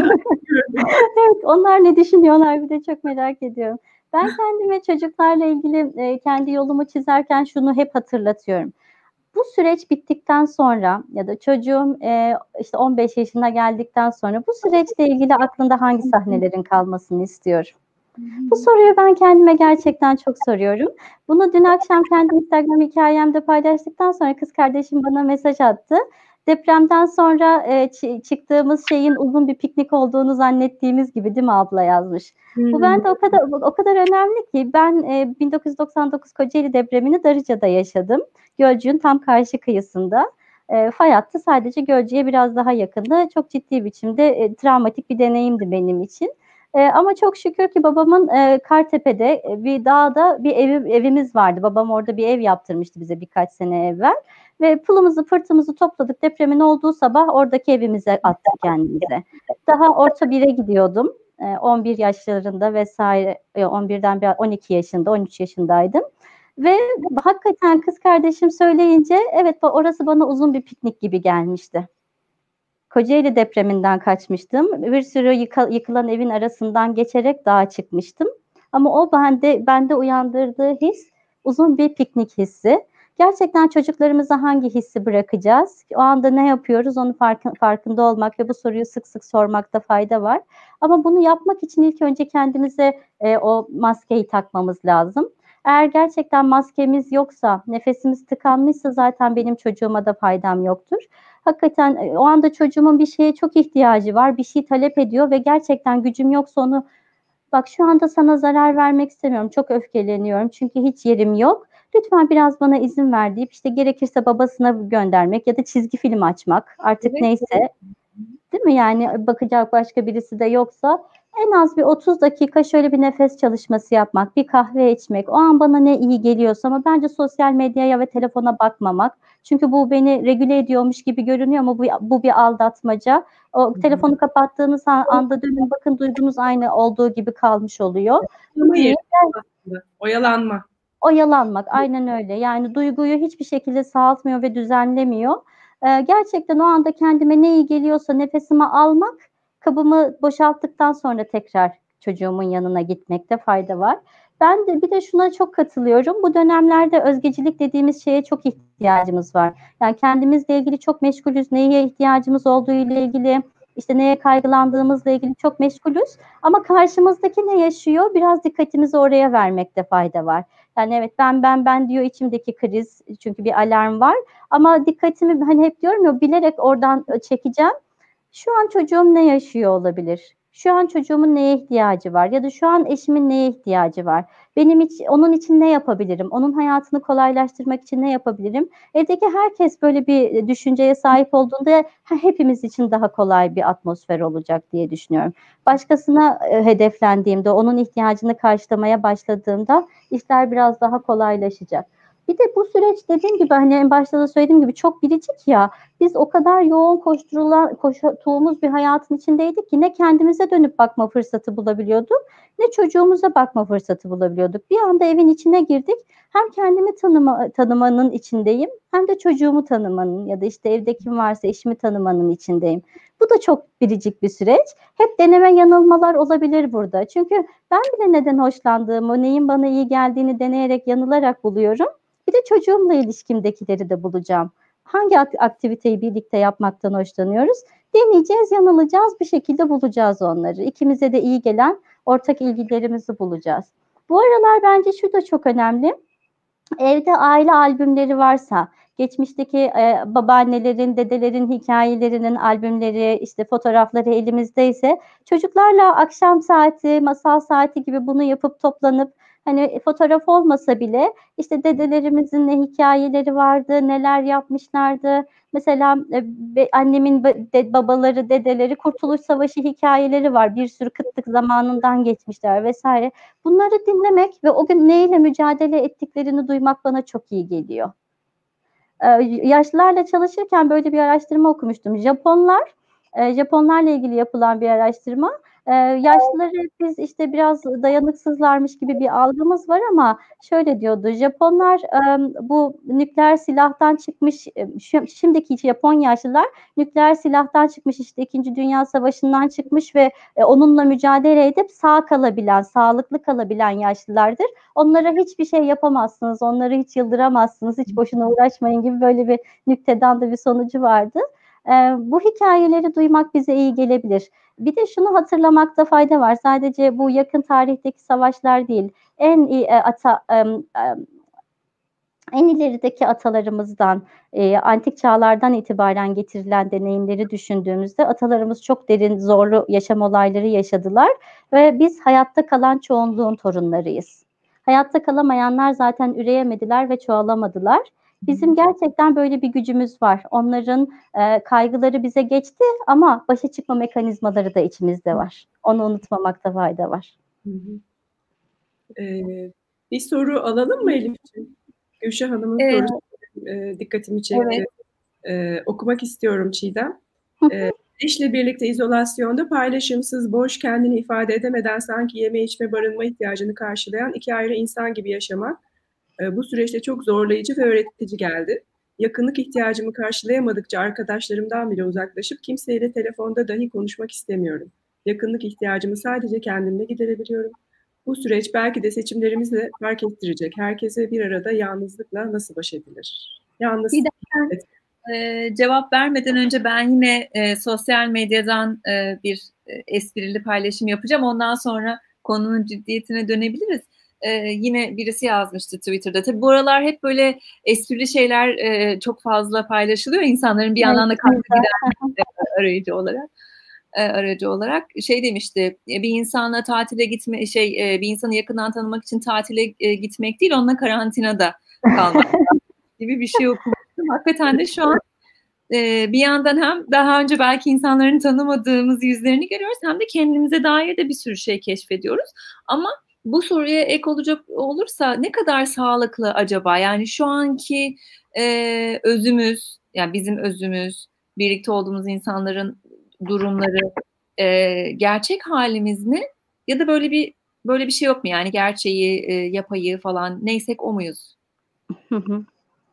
Evet, onlar ne düşünüyorlar bir de çok merak ediyorum. Ben kendime çocuklarla ilgili e, kendi yolumu çizerken şunu hep hatırlatıyorum. Bu süreç bittikten sonra ya da çocuğum e, işte on beş yaşına geldikten sonra bu süreçle ilgili aklında hangi sahnelerin kalmasını istiyorum? Bu soruyu ben kendime gerçekten çok soruyorum. Bunu dün akşam kendi Instagram hikayemde paylaştıktan sonra kız kardeşim bana mesaj attı. Depremden sonra e, çıktığımız şeyin uzun bir piknik olduğunu zannettiğimiz gibi değil mi abla yazmış. Hmm. Bu bende o kadar o kadar önemli ki ben e, bin dokuz yüz doksan dokuz Kocaeli depremini Darıca'da yaşadım. Gölcük'ün tam karşı kıyısında. E, fay hattı sadece Göcek'e biraz daha yakındı. Çok ciddi biçimde e, travmatik bir deneyimdi benim için. E, ama çok şükür ki babamın e, Kartepe'de e, bir dağda bir ev, evimiz vardı. Babam orada bir ev yaptırmıştı bize birkaç sene evvel. Ve pılımızı pırtımızı topladık. Depremin olduğu sabah oradaki evimize attık kendimize. Daha orta bire gidiyordum. on bir yaşlarında vesaire, on birden bir on iki yaşında, on üç yaşındaydım. Ve hakikaten kız kardeşim söyleyince evet orası bana uzun bir piknik gibi gelmişti. Kocaeli depreminden kaçmıştım. Bir sürü yıka, yıkılan evin arasından geçerek dağa çıkmıştım. Ama o bende, bende uyandırdığı his uzun bir piknik hissi. Gerçekten çocuklarımıza hangi hissi bırakacağız? O anda ne yapıyoruz? Onun farkın, farkında olmak ve bu soruyu sık sık sormakta fayda var. Ama bunu yapmak için ilk önce kendimize e, o maskeyi takmamız lazım. Eğer gerçekten maskemiz yoksa, nefesimiz tıkanmışsa zaten benim çocuğuma da faydam yoktur. Hakikaten o anda çocuğumun bir şeye çok ihtiyacı var, bir şey talep ediyor ve gerçekten gücüm yoksa onu, bak şu anda sana zarar vermek istemiyorum, çok öfkeleniyorum çünkü hiç yerim yok. Lütfen biraz bana izin ver deyip işte gerekirse babasına göndermek ya da çizgi film açmak artık evet, neyse. Değil mi? Yani bakacak başka birisi de yoksa en az bir otuz dakika şöyle bir nefes çalışması yapmak, bir kahve içmek, o an bana ne iyi geliyorsa, ama bence sosyal medyaya ve telefona bakmamak. Çünkü bu beni regüle ediyormuş gibi görünüyor ama bu, bu bir aldatmaca. O telefonu kapattığınız anda dönün bakın duygunuz aynı olduğu gibi kalmış oluyor. Hayır, oyalanma. Oyalanmak, aynen öyle. Yani duyguyu hiçbir şekilde sağaltmıyor ve düzenlemiyor. Ee, gerçekten o anda kendime ne iyi geliyorsa nefesimi almak, kabımı boşalttıktan sonra tekrar çocuğumun yanına gitmekte fayda var. Ben de bir de şuna çok katılıyorum. Bu dönemlerde özgecilik dediğimiz şeye çok ihtiyacımız var. Yani kendimizle ilgili çok meşgulüz. Neye ihtiyacımız olduğu ile ilgili, işte neye kaygılandığımızla ilgili çok meşgulüz. Ama karşımızdaki ne yaşıyor? Biraz dikkatimizi oraya vermekte fayda var. Yani evet ben ben ben diyor içimdeki kriz, çünkü bir alarm var. Ama dikkatimi hani hep diyorum ya, bilerek oradan çekeceğim. Şu an çocuğum ne yaşıyor olabilir? Şu an çocuğumun neye ihtiyacı var? Ya da şu an eşimin neye ihtiyacı var? Benim hiç, onun için ne yapabilirim? Onun hayatını kolaylaştırmak için ne yapabilirim? Evdeki herkes böyle bir düşünceye sahip olduğunda hepimiz için daha kolay bir atmosfer olacak diye düşünüyorum. Başkasına e, hedeflendiğimde, onun ihtiyacını karşılamaya başladığımda işler biraz daha kolaylaşacak. Bir de bu süreç dediğim gibi, hani en başta da söylediğim gibi çok biricik ya. Biz o kadar yoğun koşturulan, koştuğumuz bir hayatın içindeydik ki ne kendimize dönüp bakma fırsatı bulabiliyorduk, ne çocuğumuza bakma fırsatı bulabiliyorduk. Bir anda evin içine girdik. Hem kendimi tanıma, tanımanın içindeyim, hem de çocuğumu tanımanın ya da işte evde kim varsa eşimi tanımanın içindeyim. Bu da çok biricik bir süreç. Hep deneme yanılmalar olabilir burada. Çünkü ben bile neden hoşlandığımı, neyin bana iyi geldiğini deneyerek, yanılarak buluyorum. Bir de çocuğumla ilişkimdekileri de bulacağım. Hangi aktiviteyi birlikte yapmaktan hoşlanıyoruz? Deneyeceğiz, yanılacağız, bir şekilde bulacağız onları. İkimize de iyi gelen ortak ilgilerimizi bulacağız. Bu aralar bence şu da çok önemli. Evde aile albümleri varsa, geçmişteki e, babaannelerin, dedelerin hikayelerinin albümleri, işte fotoğrafları elimizdeyse, çocuklarla akşam saati, masal saati gibi bunu yapıp toplanıp, hani fotoğraf olmasa bile işte dedelerimizin ne hikayeleri vardı, neler yapmışlardı. Mesela e, annemin de, babaları, dedeleri Kurtuluş Savaşı hikayeleri var. Bir sürü kıtlık zamanından geçmişler vesaire. Bunları dinlemek ve o gün neyle mücadele ettiklerini duymak bana çok iyi geliyor. Ee, yaşlılarla çalışırken böyle bir araştırma okumuştum. Japonlar, e, Japonlarla ilgili yapılan bir araştırma. Ee, yaşlıları biz işte biraz dayanıksızlarmış gibi bir algımız var ama şöyle diyordu. Japonlar e, bu nükleer silahtan çıkmış, e, şimdiki Japon yaşlılar nükleer silahtan çıkmış, işte İkinci Dünya Savaşı'ndan çıkmış ve e, onunla mücadele edip sağ kalabilen, sağlıklı kalabilen yaşlılardır. Onlara hiçbir şey yapamazsınız, onları hiç yıldıramazsınız, hiç boşuna uğraşmayın gibi böyle bir nüktedan da bir sonucu vardı. Ee, bu hikayeleri duymak bize iyi gelebilir. Bir de şunu hatırlamakta fayda var. Sadece bu yakın tarihteki savaşlar değil, en iyi e, ata, e, e, en ilerideki atalarımızdan, e, antik çağlardan itibaren getirilen deneyimleri düşündüğümüzde atalarımız çok derin, zorlu yaşam olayları yaşadılar ve biz hayatta kalan çoğunluğun torunlarıyız. Hayatta kalamayanlar zaten üreyemediler ve çoğalamadılar. Bizim gerçekten böyle bir gücümüz var. Onların e, kaygıları bize geçti ama başa çıkma mekanizmaları da içimizde var. Onu unutmamakta fayda var. Hı hı. Ee, bir soru alalım mı Elif'ciğim? Gülşah Hanım'ın Ee, sorusu e, dikkatimi çekti. evet. Ee, okumak istiyorum Çiğdem. Ee, eşle birlikte izolasyonda paylaşımsız, boş, kendini ifade edemeden sanki yeme içme barınma ihtiyacını karşılayan iki ayrı insan gibi yaşamak e, bu süreçte çok zorlayıcı ve öğretici geldi. Yakınlık ihtiyacımı karşılayamadıkça arkadaşlarımdan bile uzaklaşıp kimseyle telefonda dahi konuşmak istemiyorum. Yakınlık ihtiyacımı sadece kendimle giderebiliyorum. Bu süreç belki de seçimlerimizle fark ettirecek. Herkese bir arada yalnızlıkla nasıl baş edilir? Yalnız. Bir dakika. Ee, cevap vermeden önce ben yine e, sosyal medyadan e, bir e, esprili paylaşım yapacağım. Ondan sonra konunun ciddiyetine dönebiliriz. Ee, yine birisi yazmıştı Twitter'da. Tabii bu aralar hep böyle esprili şeyler e, çok fazla paylaşılıyor. İnsanların bir yandan da katkı gidermek arayıcı olarak. E, aracı olarak şey demişti, bir insanla tatile gitme şey e, bir insanı yakından tanımak için tatile e, gitmek değil, onunla karantinada kalmak gibi bir şey okumuştum. Hakikaten de şu an e, bir yandan hem daha önce belki insanların tanımadığımız yüzlerini görüyoruz, hem de kendimize dair de bir sürü şey keşfediyoruz. Ama bu soruya ek olacak olursa, ne kadar sağlıklı acaba? Yani şu anki e, özümüz, yani bizim özümüz, birlikte olduğumuz insanların durumları e, gerçek halimiz mi? Ya da böyle bir böyle bir şey yok mu? Yani gerçeği, e, yapayı falan neysek o muyuz? Hı hı.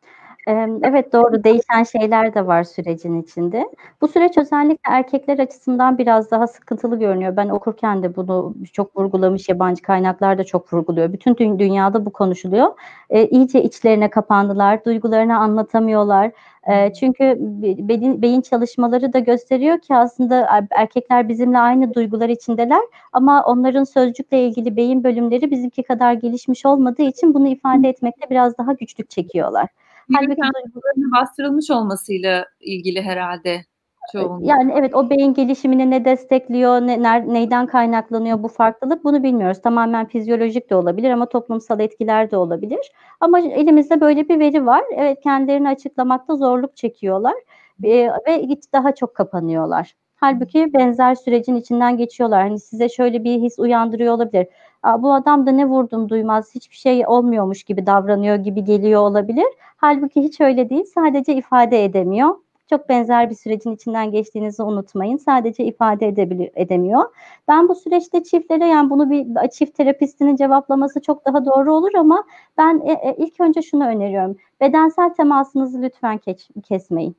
Evet, doğru, değişen şeyler de var sürecin içinde. Bu süreç özellikle erkekler açısından biraz daha sıkıntılı görünüyor. Ben okurken de bunu çok vurgulamış, yabancı kaynaklar da çok vurguluyor. Bütün dü- dünyada bu konuşuluyor. E, iyice içlerine kapandılar, duygularını anlatamıyorlar. E, çünkü be- beyin, beyin çalışmaları da gösteriyor ki aslında erkekler bizimle aynı duygular içindeler ama onların sözcükle ilgili beyin bölümleri bizimki kadar gelişmiş olmadığı için bunu ifade etmekte biraz daha güçlük çekiyorlar. Halbuki duygularının bastırılmış olmasıyla ilgili herhalde çoğunlukla. Yani evet, o beyin gelişimini ne destekliyor, ne, ner, neyden kaynaklanıyor bu farklılık, bunu bilmiyoruz. Tamamen fizyolojik de olabilir ama toplumsal etkiler de olabilir. Ama elimizde böyle bir veri var. Evet, kendilerini açıklamakta zorluk çekiyorlar e, ve hiç daha çok kapanıyorlar. Halbuki benzer sürecin içinden geçiyorlar. Hani size şöyle bir his uyandırıyor olabilir. Aa, bu adam da ne vurdum duymaz, hiçbir şey olmuyormuş gibi davranıyor gibi geliyor olabilir. Halbuki hiç öyle değil, sadece ifade edemiyor. Çok benzer bir sürecin içinden geçtiğinizi unutmayın. Sadece ifade edebilir, edemiyor. Ben bu süreçte çiftlere, yani bunu bir çift terapistinin cevaplaması çok daha doğru olur ama ben e, e, ilk önce şunu öneriyorum. Bedensel temasınızı lütfen kes, kesmeyin.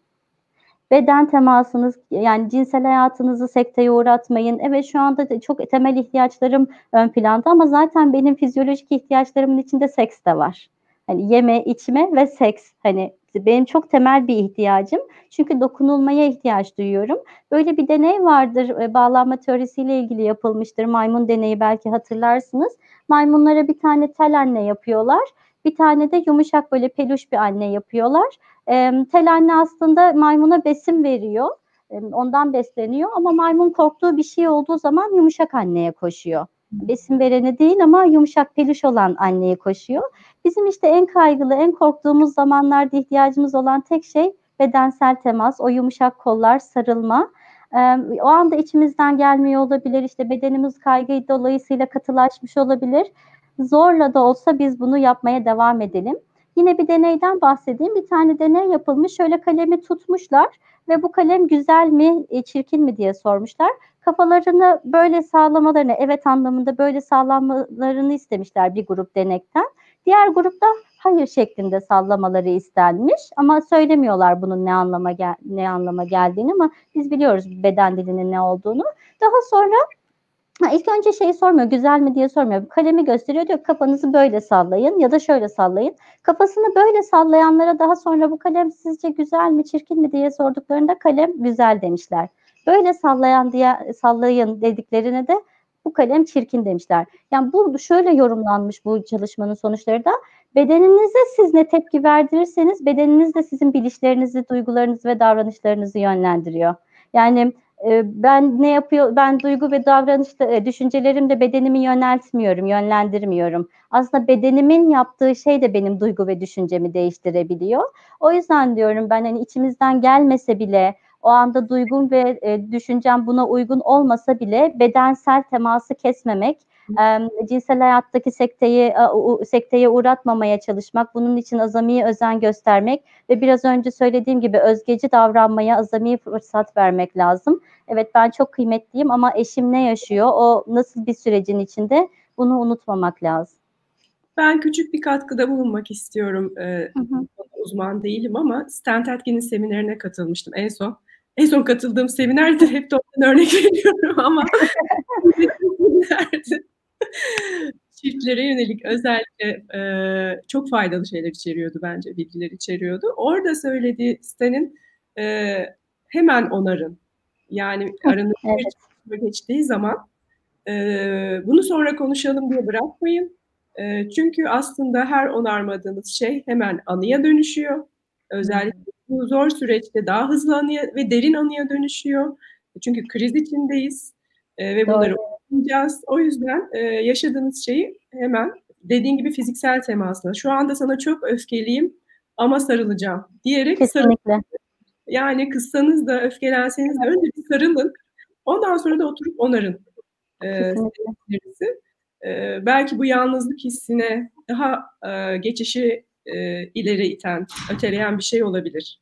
Beden temasınız, yani cinsel hayatınızı sekteye uğratmayın. Evet, şu anda çok temel ihtiyaçlarım ön planda ama zaten benim fizyolojik ihtiyaçlarımın içinde seks de var. Hani yeme, içme ve seks, hani benim çok temel bir ihtiyacım. Çünkü dokunulmaya ihtiyaç duyuyorum. Böyle bir deney vardır, e, bağlanma teorisiyle ilgili yapılmıştır. Maymun deneyi, belki hatırlarsınız. Maymunlara bir tane tel anne yapıyorlar. Bir tane de yumuşak böyle peluş bir anne yapıyorlar. E, tel anne aslında maymuna besin veriyor. E, ondan besleniyor ama maymun korktuğu bir şey olduğu zaman yumuşak anneye koşuyor. Besin vereni değil ama yumuşak peluş olan anneye koşuyor. Bizim işte en kaygılı, en korktuğumuz zamanlarda ihtiyacımız olan tek şey bedensel temas, o yumuşak kollar, sarılma. Ee, o anda içimizden gelmiyor olabilir, işte bedenimiz kaygı dolayısıyla katılaşmış olabilir. Zorla da olsa biz bunu yapmaya devam edelim. Yine bir deneyden bahsedeyim. Bir tane deney yapılmış. Şöyle kalemi tutmuşlar ve bu kalem güzel mi, çirkin mi diye sormuşlar. Kafalarını böyle sağlamalarını, evet anlamında böyle sağlamalarını istemişler bir grup denekten. Diğer grupta hayır şeklinde sallamaları istenmiş ama söylemiyorlar bunun ne anlama gel ne anlama geldiğini, ama biz biliyoruz beden dilinin ne olduğunu. Daha sonra ha, ilk önce şeyi sormuyor, güzel mi diye sormuyor. Kalemi gösteriyor, diyor kafanızı böyle sallayın ya da şöyle sallayın. Kafasını böyle sallayanlara daha sonra bu kalem sizce güzel mi, çirkin mi diye sorduklarında kalem güzel demişler. Böyle sallayan diye sallayın dediklerine de bu kalem çirkin demişler. Yani bu şöyle yorumlanmış bu çalışmanın sonuçları da: bedeninize siz ne tepki verdirirseniz bedeniniz de sizin bilişlerinizi, duygularınızı ve davranışlarınızı yönlendiriyor. Yani e, ben ne yapıyor, ben duygu ve davranışta e, düşüncelerimle bedenimi yöneltmiyorum, yönlendirmiyorum. Aslında bedenimin yaptığı şey de benim duygu ve düşüncemi değiştirebiliyor. O yüzden diyorum ben, hani içimizden gelmese bile, o anda duygum ve e, düşüncem buna uygun olmasa bile bedensel teması kesmemek, e, cinsel hayattaki sekteyi e, u, sekteye uğratmamaya çalışmak, bunun için azami özen göstermek ve biraz önce söylediğim gibi özgeci davranmaya azami fırsat vermek lazım. Evet, ben çok kıymetliyim ama eşim ne yaşıyor, o nasıl bir sürecin içinde, bunu unutmamak lazım. Ben küçük bir katkıda bulunmak istiyorum. Ee, Hı hı. Uzman değilim ama Stan Tatkin'in seminerine katılmıştım en son. En son katıldığım seminerdir, hep de ondan örnek veriyorum ama çiftlere yönelik özellikle e, çok faydalı şeyler içeriyordu bence, bilgiler içeriyordu. Orada söylediği Stan'in e, hemen onarın. Yani aranızda Evet. bir geçtiği zaman e, bunu sonra konuşalım diye bırakmayın. E, çünkü aslında her onarmadığınız şey hemen anıya dönüşüyor. Özellikle bu zor süreçte daha hızlı anıya ve derin anıya dönüşüyor. Çünkü kriz içindeyiz e, ve bunları unutmayacağız. O yüzden e, yaşadığınız şeyi hemen, dediğin gibi, fiziksel temasla, şu anda sana çok öfkeliyim ama sarılacağım diyerek sarılın. Kesinlikle. Yani kızsanız da öfkelenseniz de önce bir sarılın. Ondan sonra da oturup onarın. Ee, ee, belki bu yalnızlık hissine daha e, geçişi e, ileri iten, öteleyen bir şey olabilir.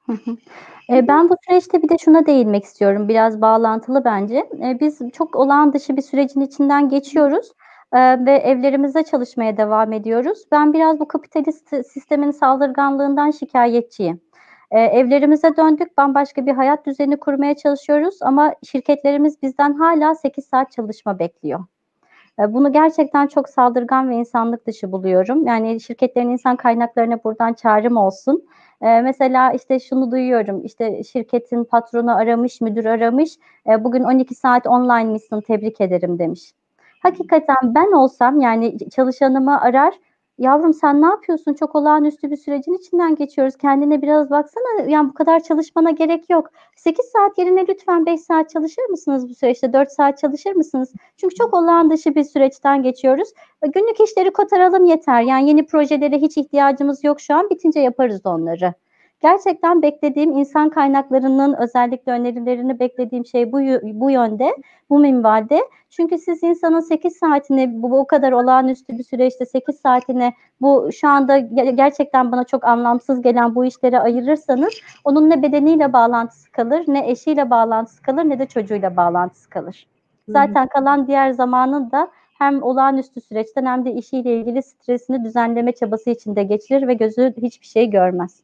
E, ben bu süreçte bir de şuna değinmek istiyorum, biraz bağlantılı bence. E, biz çok olağan dışı bir sürecin içinden geçiyoruz e, ve evlerimizde çalışmaya devam ediyoruz. Ben biraz bu kapitalist sistemin saldırganlığından şikayetçiyim. E, evlerimize döndük, bambaşka bir hayat düzeni kurmaya çalışıyoruz ama şirketlerimiz bizden hala sekiz saat çalışma bekliyor. Bunu gerçekten çok saldırgan ve insanlık dışı buluyorum. Yani şirketlerin insan kaynaklarına buradan çağrım olsun. Ee, mesela işte şunu duyuyorum, işte şirketin patronu aramış, müdür aramış, e, bugün on iki saat online'mışsın, tebrik ederim demiş. Hakikaten ben olsam, yani çalışanımı arar, yavrum sen ne yapıyorsun, çok olağanüstü bir sürecin içinden geçiyoruz, kendine biraz baksana, yani bu kadar çalışmana gerek yok. sekiz saat yerine lütfen beş saat çalışır mısınız bu süreçte, dört saat çalışır mısınız? Çünkü çok olağan dışı bir süreçten geçiyoruz. Günlük işleri kotaralım yeter. Yani yeni projelere hiç ihtiyacımız yok şu an. Bitince yaparız onları. Gerçekten beklediğim insan kaynaklarının özellikle önerilerini beklediğim şey bu, bu yönde, bu minvalde. Çünkü siz insanın sekiz saatini, bu, bu kadar olağanüstü bir süreçte sekiz saatini bu şu anda gerçekten bana çok anlamsız gelen bu işlere ayırırsanız, onun ne bedeniyle bağlantısı kalır, ne eşiyle bağlantısı kalır, ne de çocuğuyla bağlantısı kalır. Zaten kalan diğer zamanın da hem olağanüstü süreçten hem de işiyle ilgili stresini düzenleme çabası içinde geçirir ve gözü hiçbir şey görmez.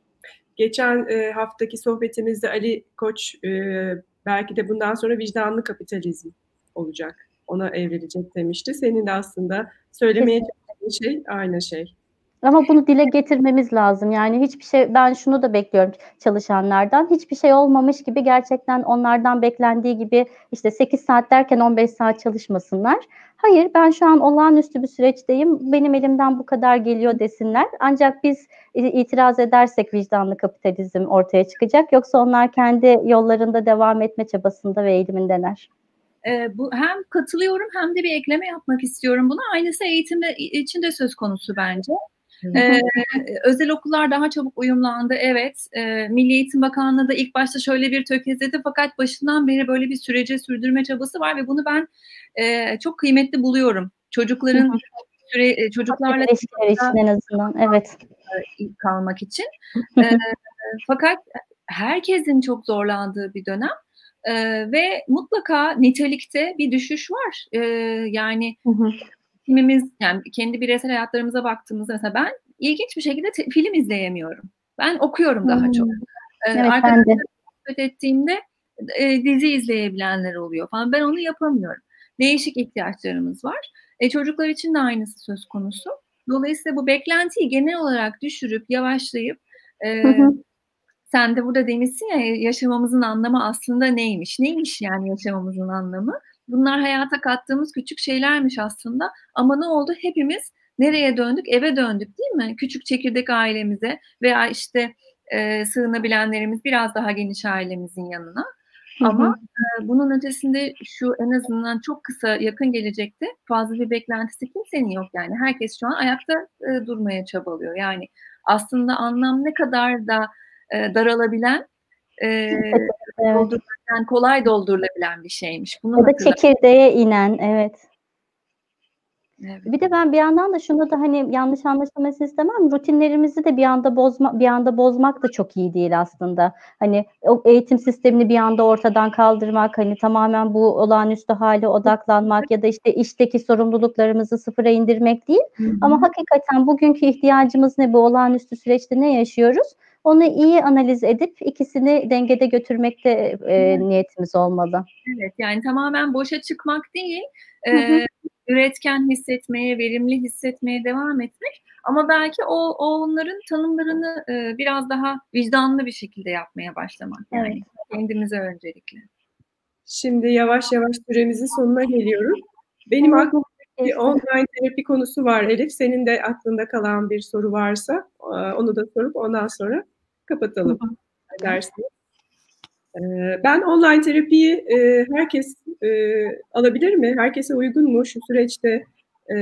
Geçen e, haftaki sohbetimizde Ali Koç e, belki de bundan sonra vicdanlı kapitalizm olacak, ona evrilecek demişti. Senin de aslında söylemeye çalıştığın şey aynı şey. Ama bunu dile getirmemiz lazım. Yani hiçbir şey, ben şunu da bekliyorum çalışanlardan. Hiçbir şey olmamış gibi, gerçekten onlardan beklendiği gibi işte sekiz saat derken on beş saat çalışmasınlar. Hayır, ben şu an olağanüstü bir süreçteyim, benim elimden bu kadar geliyor desinler. Ancak biz itiraz edersek vicdanlı kapitalizm ortaya çıkacak. Yoksa onlar kendi yollarında devam etme çabasında ve eğilimindeler. E, bu, hem katılıyorum hem de bir ekleme yapmak istiyorum buna. Aynısı eğitimde içinde söz konusu bence. Ee, özel okullar daha çabuk uyumlandı. Evet, e, Milli Eğitim Bakanlığı da ilk başta şöyle bir tökezledi, fakat başından beri böyle bir sürece sürdürme çabası var ve bunu ben e, çok kıymetli buluyorum. Çocukların süre, çocuklarla ilişkiler için en azından, evet, kalmak için. E, fakat herkesin çok zorlandığı bir dönem e, ve mutlaka nitelikte bir düşüş var. E, yani kimimiz, yani kendi bireysel hayatlarımıza baktığımızda mesela ben ilginç bir şekilde te- film izleyemiyorum. Ben okuyorum daha hmm. çok. Ee, Evet, arkadaşlarımla sohbet ettiğimde e, dizi izleyebilenler oluyor falan. Ben onu yapamıyorum. Değişik ihtiyaçlarımız var. E, çocuklar için de aynısı söz konusu. Dolayısıyla bu beklentiyi genel olarak düşürüp yavaşlayıp e, sen de burada demişsin ya, yaşamamızın anlamı aslında neymiş? Neymiş yani yaşamamızın anlamı? Bunlar hayata kattığımız küçük şeylermiş aslında. Ama ne oldu? Hepimiz nereye döndük? Eve döndük, değil mi? Küçük çekirdek ailemize veya işte e, sığınabilenlerimiz biraz daha geniş ailemizin yanına. Ama e, bunun ötesinde şu en azından çok kısa yakın gelecekte fazla bir beklentisi kimsenin yok yani. Herkes şu an ayakta e, durmaya çabalıyor. Yani aslında anlam ne kadar da e, daralabilen, e, Evet. doldurulabilen, kolay doldurulabilen bir şeymiş. Bunu Ya da hatırla- çekirdeğe inen, evet. Evet. Bir de ben bir yandan da şunu da hani yanlış anlaşılmasını istemem. Rutinlerimizi de bir anda bozma, bir anda bozmak da çok iyi değil aslında. Hani o eğitim sistemini bir anda ortadan kaldırmak, hani tamamen bu olağanüstü hale odaklanmak ya da işte işteki sorumluluklarımızı sıfıra indirmek değil. Hı hı. Ama hakikaten bugünkü ihtiyacımız ne, bu olağanüstü süreçte ne yaşıyoruz? Onu iyi analiz edip ikisini dengede götürmekte e, niyetimiz olmalı. Evet, yani tamamen boşa çıkmak değil, Hı hı. e, üretken hissetmeye, verimli hissetmeye devam etmek. Ama belki o, o onların tanımlarını e, biraz daha vicdanlı bir şekilde yapmaya başlamak yani. Evet. Kendimize öncelikle. Şimdi yavaş yavaş süremizin sonuna geliyoruz. Benim Evet, aklımda bir geçti. online terapi konusu var Elif. Senin de aklında kalan bir soru varsa e, onu da sorup ondan sonra kapatalım. Ne dersiniz? E, Ben online terapiyi e, herkes e, alabilir mi? Herkese uygun mu şu süreçte? E,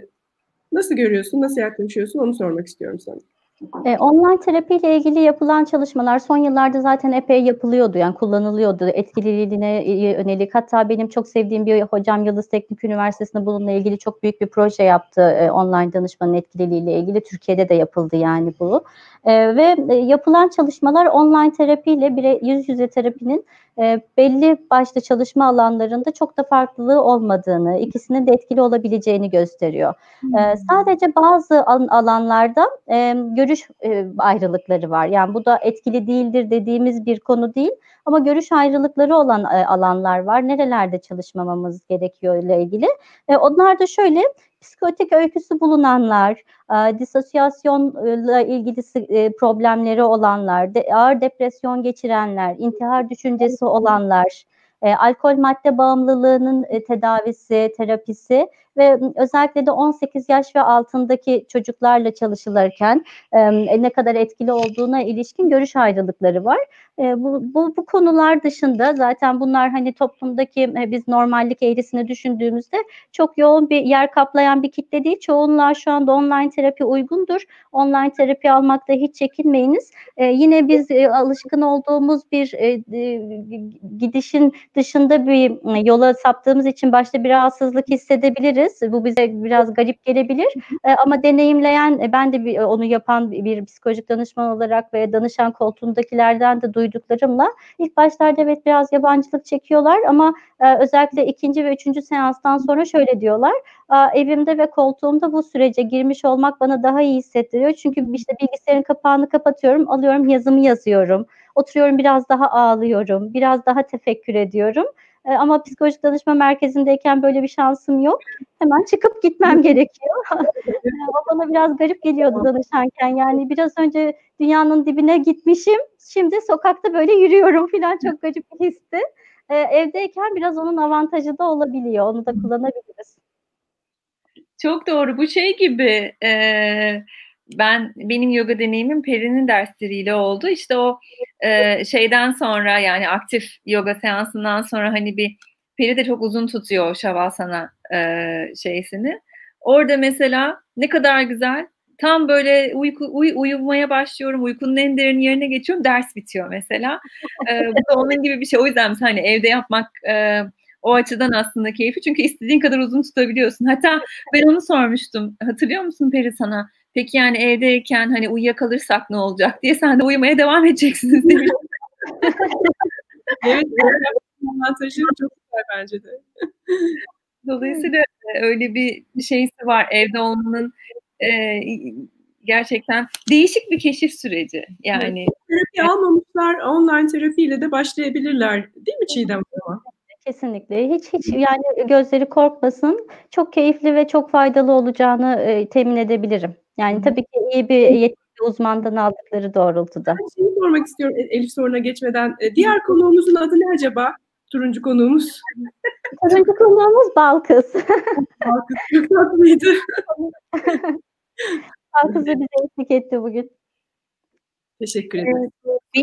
Nasıl görüyorsun, nasıl yaklaşıyorsun onu sormak istiyorum sana. E, online terapiyle ilgili yapılan çalışmalar son yıllarda zaten epey yapılıyordu, yani kullanılıyordu etkililiğine yönelik. Hatta benim çok sevdiğim bir hocam Yıldız Teknik Üniversitesi'nde bununla ilgili çok büyük bir proje yaptı, e, online danışmanın etkililiğiyle ilgili. Türkiye'de de yapıldı yani bu. E, ve e, yapılan çalışmalar online terapiyle bire, yüz yüze terapinin e, belli başlı çalışma alanlarında çok da farklılığı olmadığını, ikisinin de etkili olabileceğini gösteriyor. Hmm. E, sadece bazı alanlarda e, görüş e, ayrılıkları var. Yani bu da etkili değildir dediğimiz bir konu değil. Ama görüş ayrılıkları olan e, alanlar var. Nerelerde çalışmamamız gerekiyor ile ilgili. E, onlar da şöyle: psikotik öyküsü bulunanlar, e, disosyasyonla ilgili e, problemleri olanlar, de, ağır depresyon geçirenler, intihar düşüncesi olanlar, e, alkol madde bağımlılığının e, tedavisi, terapisi ve özellikle de on sekiz yaş ve altındaki çocuklarla çalışılırken e, ne kadar etkili olduğuna ilişkin görüş ayrılıkları var. E, bu, bu, bu konular dışında zaten bunlar hani toplumdaki e, biz normallik eğrisini düşündüğümüzde çok yoğun bir yer kaplayan bir kitle değil. Çoğunluğa şu anda online terapi uygundur. Online terapi almakta hiç çekinmeyiniz. E, yine biz e, alışkın olduğumuz bir e, e, gidişin dışında bir e, yola saptığımız için başta bir rahatsızlık hissedebiliriz. Bu bize biraz garip gelebilir. E, ama deneyimleyen, e, ben de bir, onu yapan bir, bir psikolojik danışman olarak ve danışan koltuğundakilerden de duyduklarımla ilk başlarda evet biraz yabancılık çekiyorlar ama e, özellikle ikinci ve üçüncü seanstan sonra şöyle diyorlar: evimde ve koltuğumda bu sürece girmiş olmak bana daha iyi hissettiriyor. Çünkü işte bilgisayarın kapağını kapatıyorum, alıyorum yazımı yazıyorum, oturuyorum biraz daha ağlıyorum, biraz daha tefekkür ediyorum. E, ama psikolojik danışma merkezindeyken böyle bir şansım yok. Hemen çıkıp gitmem gerekiyor. O bana biraz garip geliyordu danışanken. Yani biraz önce dünyanın dibine gitmişim, şimdi sokakta böyle yürüyorum falan, çok garip bir histi. E, evdeyken biraz onun avantajı da olabiliyor. Onu da kullanabiliriz. Çok doğru. Bu şey gibi, e, ben benim yoga deneyimim Peri'nin dersleriyle oldu. İşte o e, şeyden sonra, yani aktif yoga seansından sonra hani bir Peri de çok uzun tutuyor o Shavasana e, şeysini. Orada mesela ne kadar güzel. Tam böyle uyku, uy, uyumaya başlıyorum. Uykunun en derin yerine geçiyorum. Ders bitiyor mesela. E, bu da onun gibi bir şey. O yüzden hani evde yapmak e, o açıdan aslında keyifli. Çünkü istediğin kadar uzun tutabiliyorsun. Hatta ben onu sormuştum. Hatırlıyor musun Peri sana? Peki yani evdeyken hani uyuyakalırsak ne olacak diye, sen de uyumaya devam edeceksiniz demiştim. Evet, avantajı çok güzel bence de. Dolayısıyla öyle bir şeysi var. Evde olmanın e, gerçekten değişik bir keşif süreci. Yani terapi almamışlar online terapiyle de başlayabilirler. Değil mi Çiğdem? Kesinlikle. Hiç hiç yani gözleri korkmasın. Çok keyifli ve çok faydalı olacağını e, temin edebilirim. Yani tabii ki iyi bir yetkili uzmandan aldıkları doğrultuda. Ben şeyi sormak istiyorum Elif soruna geçmeden. Diğer konuğumuzun adı ne acaba? Turuncu konuğumuz. Turuncu konuğumuz Balkız. Balkız çok tatlıydı. Balkız da bize eşlik etti bugün. Teşekkür ederim. Evet, benim ilk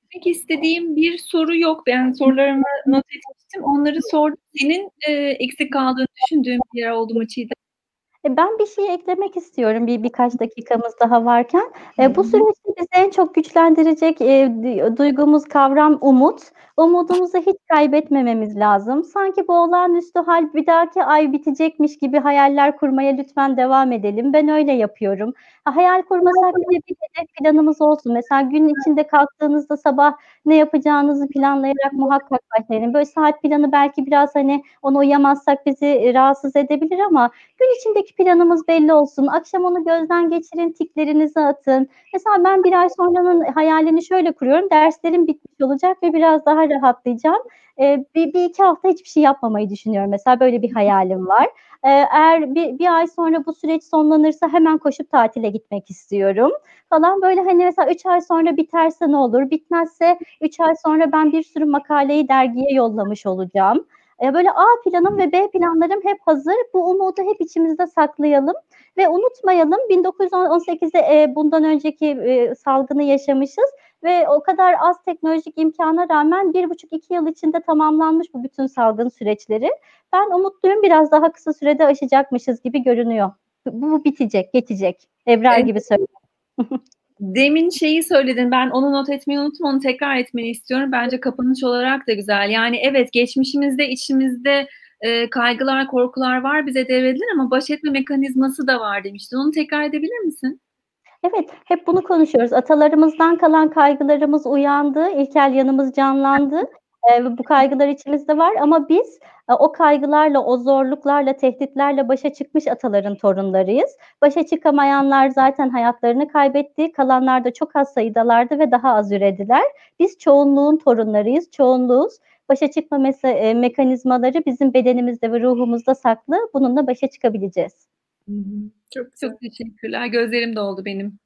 etmek istediğim bir soru yok. Ben sorularımı not etmiştim. Onları sordum. Senin e, eksik kaldığını düşündüğün bir yer oldu mu Çiğdem? Ben bir şey eklemek istiyorum bir birkaç dakikamız daha varken. E, bu süreçte bizi en çok güçlendirecek e, duygumuz, kavram umut. Umudumuzu hiç kaybetmememiz lazım. Sanki bu olağanüstü hal bir dahaki ay bitecekmiş gibi hayaller kurmaya lütfen devam edelim. Ben öyle yapıyorum. Ha, hayal kurmasak bile bir hedef planımız olsun. Mesela gün içinde kalktığınızda sabah ne yapacağınızı planlayarak muhakkak başlayın. Böyle saat planı belki biraz hani ona uyamazsak bizi rahatsız edebilir ama gün içindeki planımız belli olsun. Akşam onu gözden geçirin, tiklerinizi atın. Mesela ben bir ay sonranın hayalini şöyle kuruyorum. Derslerim bitmiş olacak ve biraz daha rahatlayacağım. Ee, bir, bir iki hafta hiçbir şey yapmamayı düşünüyorum. Mesela böyle bir hayalim var. Ee, eğer bir, bir ay sonra bu süreç sonlanırsa hemen koşup tatile gitmek istiyorum falan. Böyle hani mesela üç ay sonra biterse ne olur? Bitmezse üç ay sonra ben bir sürü makaleyi dergiye yollamış olacağım. Böyle A planım ve B planlarım hep hazır. Bu umudu hep içimizde saklayalım ve unutmayalım. bin dokuz yüz on sekizde e, bundan önceki e, salgını yaşamışız ve o kadar az teknolojik imkana rağmen bir buçuk iki yıl içinde tamamlanmış bu bütün salgın süreçleri. Ben umutluyum, biraz daha kısa sürede aşacakmışız gibi görünüyor. Bu bitecek, geçecek. Ebrar Evet. gibi söylüyorum. Demin şeyi söyledin, ben onu not etmeyi unuttum, onu tekrar etmeni istiyorum. Bence kapanış olarak da güzel. Yani evet, geçmişimizde, içimizde e, kaygılar, korkular var, bize devredilir ama baş etme mekanizması da var demiştin. Onu tekrar edebilir misin? Evet, hep bunu konuşuyoruz. Atalarımızdan kalan kaygılarımız uyandı, ilkel yanımız canlandı. Eee, bu kaygılar içimizde var ama biz e, o kaygılarla, o zorluklarla, tehditlerle başa çıkmış ataların torunlarıyız. Başa çıkamayanlar zaten hayatlarını kaybetti, kalanlar da çok az sayıdalardı ve daha az ürediler. Biz çoğunluğun torunlarıyız, çoğunluğuz. Başa çıkma mese- e, mekanizmaları bizim bedenimizde ve ruhumuzda saklı. Bununla başa çıkabileceğiz. Hı hı. Çok güzel. Çok teşekkürler. Gözlerim doldu benim.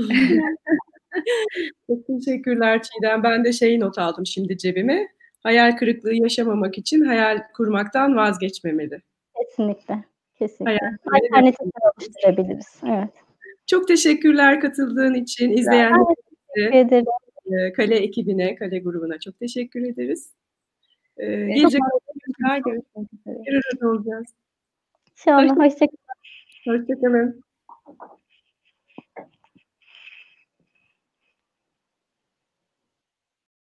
Çok teşekkürler Çiğdem. Ben de şeyi not aldım şimdi cebime. Hayal kırıklığı yaşamamak için hayal kurmaktan vazgeçmemeli. Kesinlikle, kesinlikle. Hayal kurmayı Alternatifler oluşturabiliriz. Evet. Çok teşekkürler katıldığın için. İzleyenlere, Ben teşekkür ederim. e, Kale ekibine, Kale grubuna çok teşekkür ederiz. Ee, Çok gelecek teşekkürler. Görüşmek üzere. bir arada olacağız. İnşallah. Hoşça kalın. Hoşçakalın.